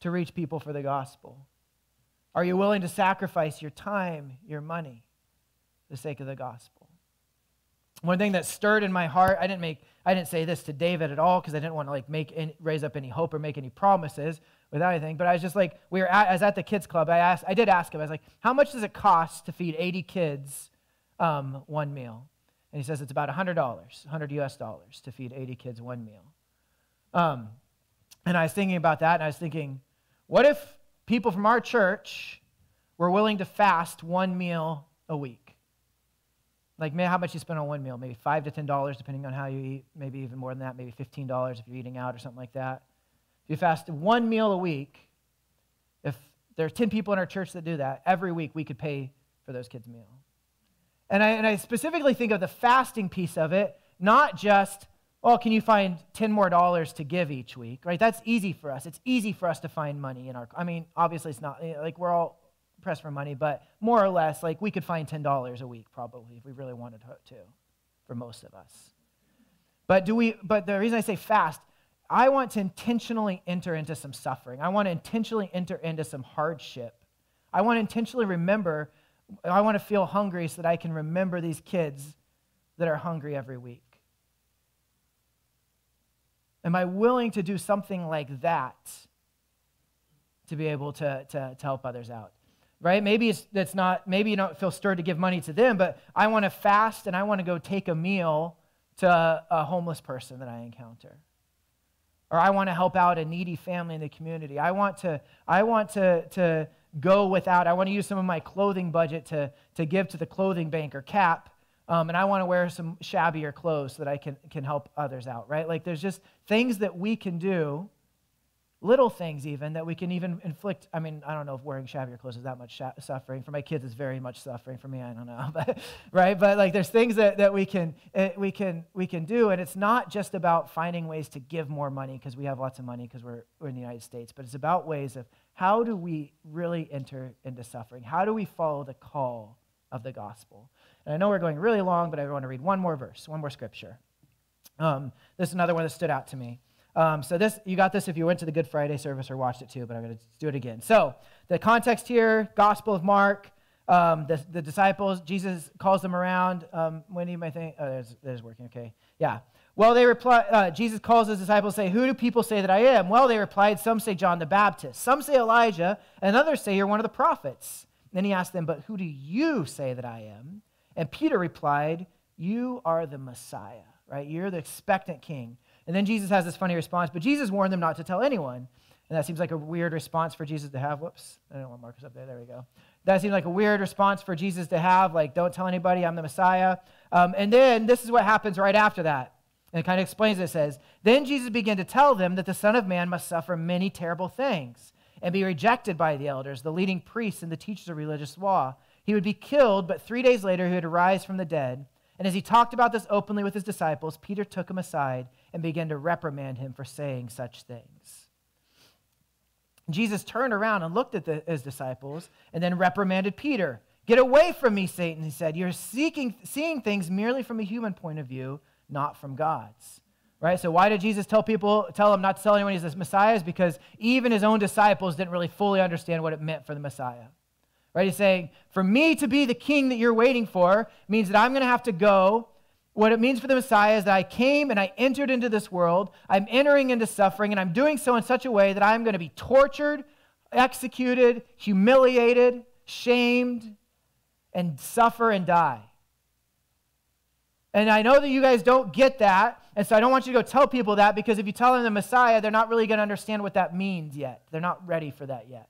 S4: to reach people for the gospel? Are you willing to sacrifice your time, your money, for the sake of the gospel? One thing that stirred in my heart, I didn't make, I didn't say this to David at all because I didn't want to like make any, raise up any hope or make any promises without anything. But I was just like, we were at, I was at the kids club. I asked, I did ask him. I was like, how much does it cost to feed eighty kids um, one meal? And he says it's about one hundred dollars, one hundred U S dollars to feed eighty kids one meal. Um, and I was thinking about that, and I was thinking, what if people from our church were willing to fast one meal a week? Like, man, how much you spend on one meal? Maybe five to ten dollars, depending on how you eat. Maybe even more than that. Maybe fifteen dollars if you're eating out or something like that. If you fast one meal a week, if there are ten people in our church that do that, every week we could pay for those kids' meal. And I, and I specifically think of the fasting piece of it, not just, oh, can you find ten more dollars to give each week, right? That's easy for us. It's easy for us to find money in our, I mean, obviously it's not, like we're all pressed for money, but more or less, like we could find ten dollars a week probably if we really wanted to, for most of us. But do we, but the reason I say fast, I want to intentionally enter into some suffering. I want to intentionally enter into some hardship. I want to intentionally remember, I want to feel hungry so that I can remember these kids that are hungry every week. Am I willing to do something like that to be able to, to, to help others out? Right? Maybe it's, it's not, maybe you don't feel stirred to give money to them, but I want to fast and I want to go take a meal to a, a homeless person that I encounter. Or I want to help out a needy family in the community. I want to, I want to, to go without, I want to use some of my clothing budget to, to give to the clothing bank or CAP, um, and I want to wear some shabbier clothes so that I can, can help others out, right? Like there's just things that we can do, little things even, that we can even inflict. I mean, I don't know if wearing shabbier clothes is that much sh- suffering. For my kids, it's very much suffering. For me, I don't know, but, right? But like there's things that, that we can uh, we can we can do, and it's not just about finding ways to give more money because we have lots of money because we're, we're in the United States, but it's about ways of how do we really enter into suffering? How do we follow the call of the gospel? And I know we're going really long, but I want to read one more verse, one more scripture. Um, this is another one that stood out to me. Um, so this, you got this if you went to the Good Friday service or watched it too, but I'm going to do it again. So the context here, Gospel of Mark, um, the, the disciples, Jesus calls them around. Um, when do you might think? Oh, there's, there's working, okay. Yeah. Well, they reply, uh, Jesus calls his disciples, say, who do people say that I am? Well, they replied, some say John the Baptist, some say Elijah, and others say you're one of the prophets. And then he asked them, but who do you say that I am? And Peter replied, you are the Messiah, right? You're the expectant king. And then Jesus has this funny response, but Jesus warned them not to tell anyone. And that seems like a weird response for Jesus to have. Whoops, I don't want Marcus up there. There we go. That seems like a weird response for Jesus to have, like, don't tell anybody, I'm the Messiah. Um, and then this is what happens right after that. And it kind of explains it. It says, then Jesus began to tell them that the Son of Man must suffer many terrible things and be rejected by the elders, the leading priests, and the teachers of religious law. He would be killed, but three days later he would arise from the dead. And as he talked about this openly with his disciples, Peter took him aside and began to reprimand him for saying such things. Jesus turned around and looked at the, his disciples and then reprimanded Peter. Get away from me, Satan, he said. You're seeking, seeing things merely from a human point of view, not from God's. Right? So why did Jesus tell people, tell them not to tell anyone he's the Messiah? Is because even his own disciples didn't really fully understand what it meant for the Messiah. Right? He's saying, for me to be the king that you're waiting for means that I'm going to have to go. What it means for the Messiah is that I came and I entered into this world. I'm entering into suffering, and I'm doing so in such a way that I'm going to be tortured, executed, humiliated, shamed, and suffer and die. And I know that you guys don't get that, and so I don't want you to go tell people that, because if you tell them the Messiah, they're not really going to understand what that means yet. They're not ready for that yet.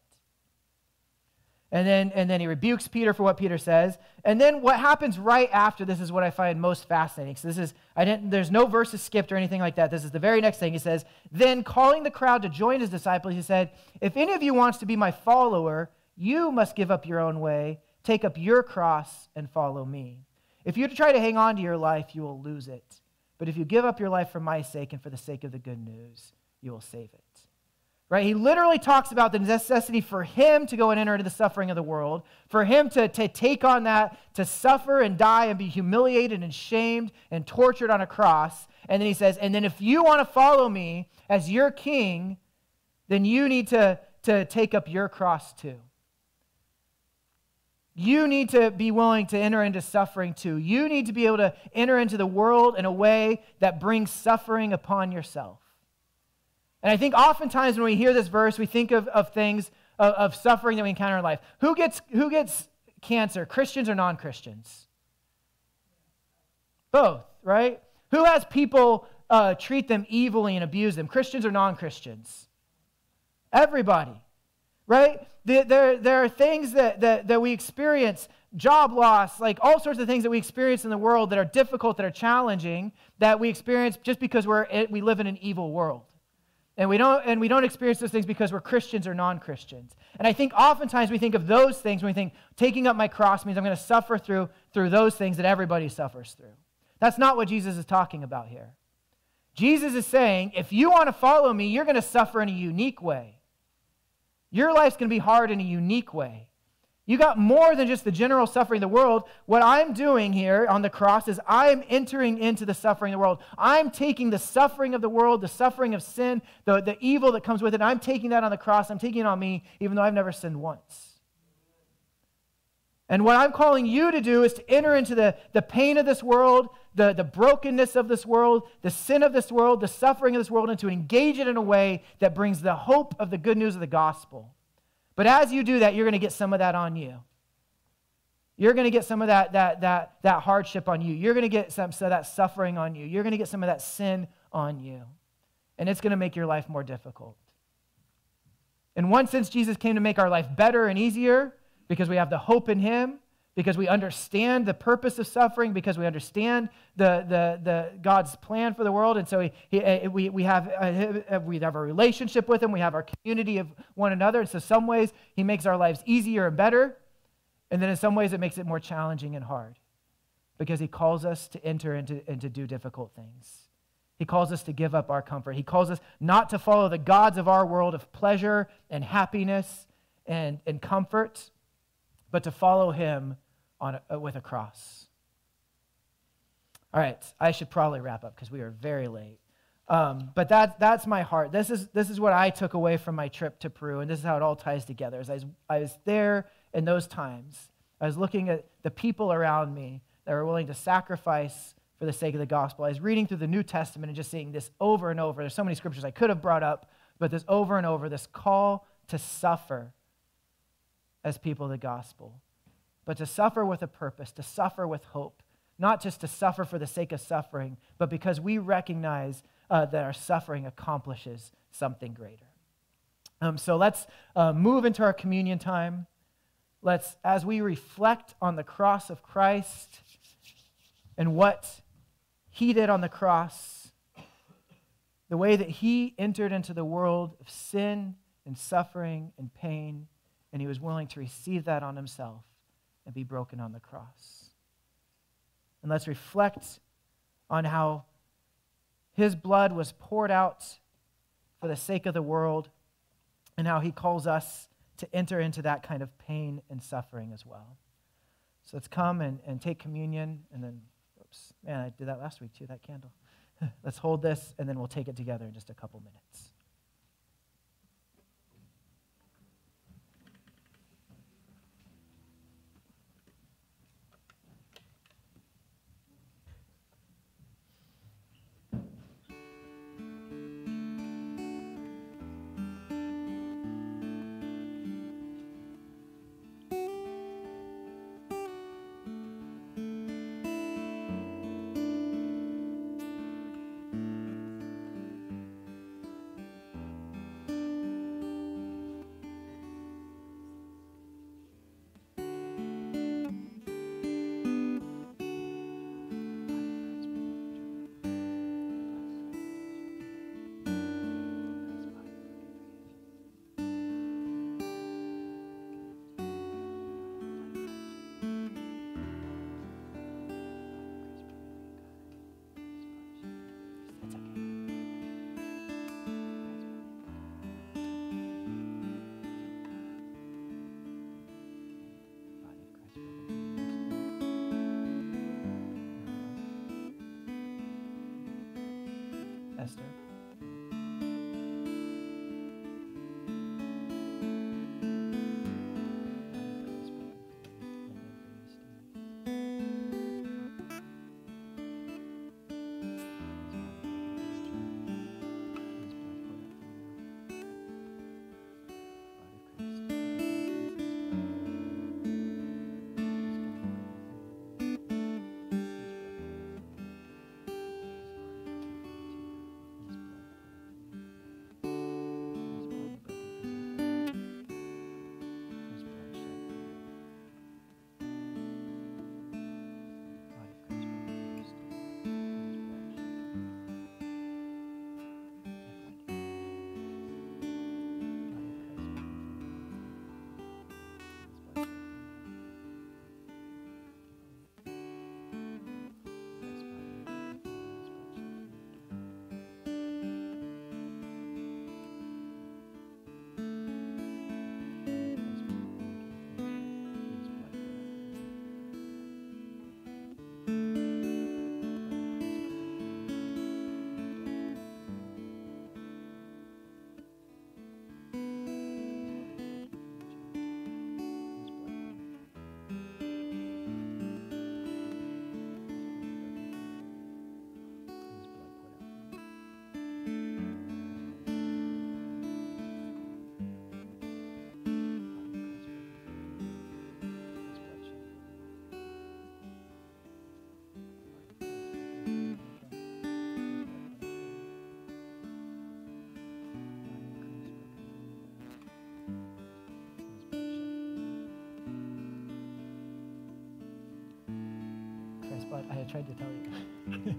S4: And then, and then he rebukes Peter for what Peter says. And then what happens right after this is what I find most fascinating. So this is, I didn't, there's no verses skipped or anything like that. This is the very next thing. He says, then calling the crowd to join his disciples, he said, if any of you wants to be my follower, you must give up your own way, take up your cross, and follow me. If you try to hang on to your life, you will lose it. But if you give up your life for my sake and for the sake of the good news, you will save it. Right? He literally talks about the necessity for him to go and enter into the suffering of the world, for him to, to take on that, to suffer and die and be humiliated and shamed and tortured on a cross. And then he says, and then if you want to follow me as your king, then you need to to take up your cross too. You need to be willing to enter into suffering too. You need to be able to enter into the world in a way that brings suffering upon yourself. And I think oftentimes when we hear this verse, we think of, of things, of, of suffering that we encounter in life. Who gets, who gets cancer, Christians or non-Christians? Both, right? Who has people uh, treat them evilly and abuse them, Christians or non-Christians? Everybody, right? There, there, there are things that, that, that we experience, job loss, like all sorts of things that we experience in the world that are difficult, that are challenging, that we experience just because we're, we live in an evil world. And we don't and we don't experience those things because we're Christians or non-Christians. And I think oftentimes we think of those things when we think taking up my cross means I'm going to suffer through, through those things that everybody suffers through. That's not what Jesus is talking about here. Jesus is saying, if you want to follow me, you're going to suffer in a unique way. Your life's going to be hard in a unique way. You got more than just the general suffering of the world. What I'm doing here on the cross is I'm entering into the suffering of the world. I'm taking the suffering of the world, the suffering of sin, the, the evil that comes with it. I'm taking that on the cross. I'm taking it on me, even though I've never sinned once. And what I'm calling you to do is to enter into the, the pain of this world, the, the brokenness of this world, the sin of this world, the suffering of this world, and to engage it in a way that brings the hope of the good news of the gospel. But as you do that, you're going to get some of that on you. You're going to get some of that, that, that, that hardship on you. You're going to get some, some of that suffering on you. You're going to get some of that sin on you. And it's going to make your life more difficult. In one sense, Jesus came to make our life better and easier because we have the hope in him, because we understand the purpose of suffering, because we understand the, the, the God's plan for the world. And so he, he, we, we, have a, we have a relationship with him. We have our community of one another. And so some ways he makes our lives easier and better. And then in some ways it makes it more challenging and hard because he calls us to enter into and to do difficult things. He calls us to give up our comfort. He calls us not to follow the gods of our world of pleasure and happiness and, and comfort, but to follow him on a, with a cross. All right, I should probably wrap up because we are very late. Um, but that, that's my heart. This is, this is what I took away from my trip to Peru, and this is how it all ties together. As I was, I was there in those times, I was looking at the people around me that were willing to sacrifice for the sake of the gospel. I was reading through the New Testament and just seeing this over and over. There's so many scriptures I could have brought up, but this over and over, this call to suffer as people of the gospel, but to suffer with a purpose, to suffer with hope, not just to suffer for the sake of suffering, but because we recognize uh, that our suffering accomplishes something greater. Um, so let's uh, move into our communion time. Let's, as we reflect on the cross of Christ and what he did on the cross, the way that he entered into the world of sin and suffering and pain, and he was willing to receive that on himself and be broken on the cross. And let's reflect on how his blood was poured out for the sake of the world and how he calls us to enter into that kind of pain and suffering as well. So let's come and, and take communion, and then, oops, man, I did that last week too, that candle. Let's hold this, and then we'll take it together in just a couple minutes. out. I tried to tell you.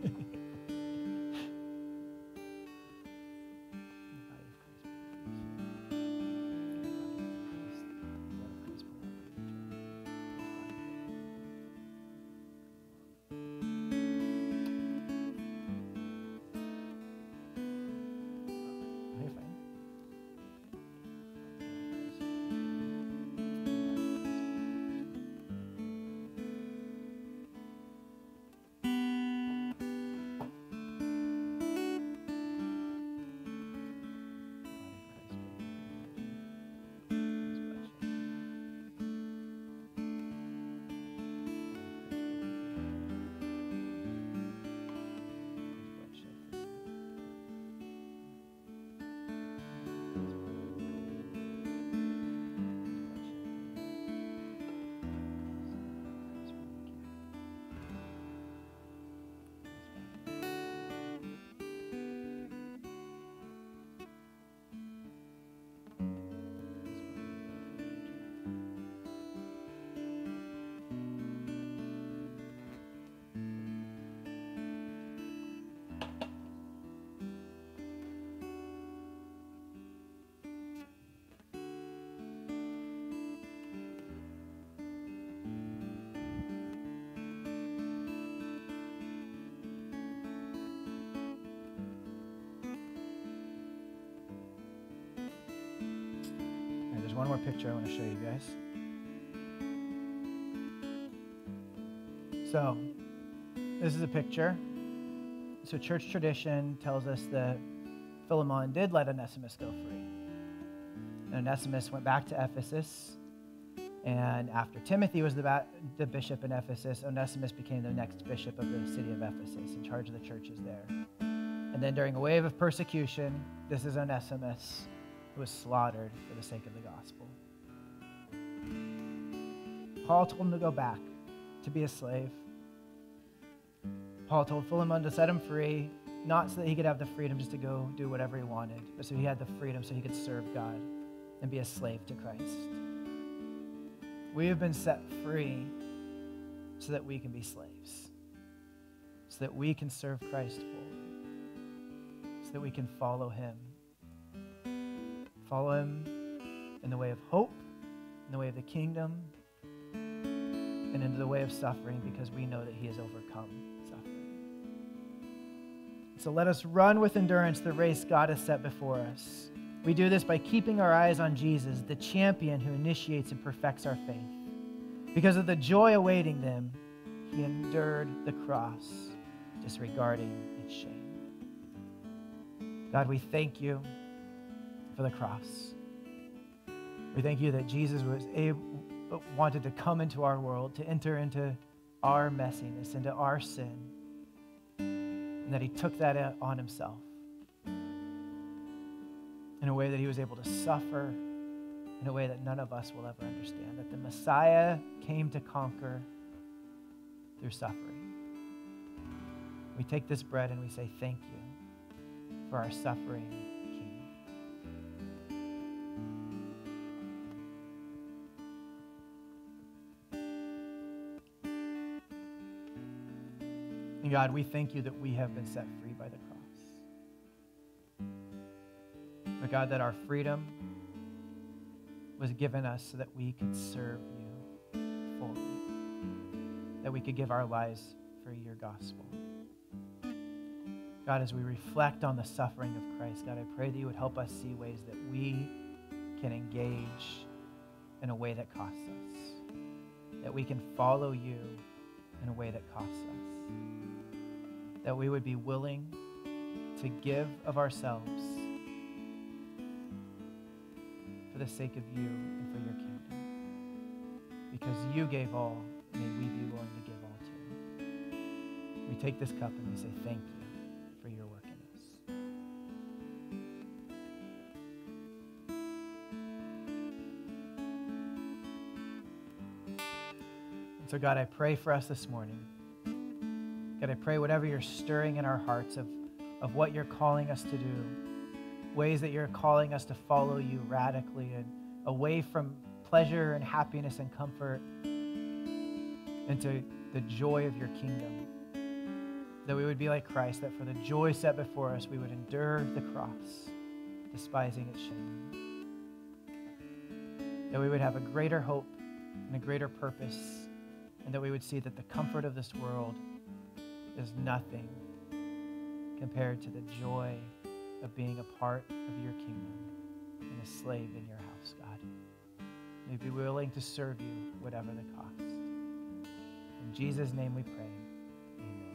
S4: One more picture I want to show you guys. So, this is a picture. So, church tradition tells us that Philemon did let Onesimus go free. And Onesimus went back to Ephesus. And after Timothy was the, ba- the bishop in Ephesus, Onesimus became the next bishop of the city of Ephesus, in charge of the churches there. And then during a wave of persecution, this is Onesimus, who was slaughtered for the sake of the gospel. Paul told him to go back, to be a slave. Paul told Philemon to set him free, not so that he could have the freedom just to go do whatever he wanted, but so he had the freedom so he could serve God and be a slave to Christ. We have been set free so that we can be slaves, so that we can serve Christ fully, so that we can follow him. Follow him in the way of hope, in the way of the kingdom, and into the way of suffering, because we know that he has overcome suffering. So let us run with endurance the race God has set before us. We do this by keeping our eyes on Jesus, the champion who initiates and perfects our faith. Because of the joy awaiting them, he endured the cross, disregarding its shame. God, we thank you for the cross. We thank you that Jesus was able, wanted to come into our world, to enter into our messiness, into our sin, and that he took that on himself in a way that he was able to suffer in a way that none of us will ever understand, that the Messiah came to conquer through suffering. We take this bread and we say thank you for our suffering King. And God, we thank you that we have been set free by the cross. But God, that our freedom was given us so that we could serve you fully, that we could give our lives for your gospel. God, as we reflect on the suffering of Christ, God, I pray that you would help us see ways that we can engage in a way that costs us, that we can follow you in a way that costs us, that we would be willing to give of ourselves for the sake of you and for your kingdom. Because you gave all, may we be willing to give all too. We take this cup and we say thank you for your work in us. And so God, I pray for us this morning. God, I pray whatever you're stirring in our hearts of, of what you're calling us to do, ways that you're calling us to follow you radically and away from pleasure and happiness and comfort into the joy of your kingdom. that we would be like Christ, that for the joy set before us, we would endure the cross, despising its shame. That we would have a greater hope and a greater purpose, and that we would see that the comfort of this world is nothing compared to the joy of being a part of your kingdom and a slave in your house, God. May we be willing to serve you, whatever the cost. In Jesus' name we pray. Amen.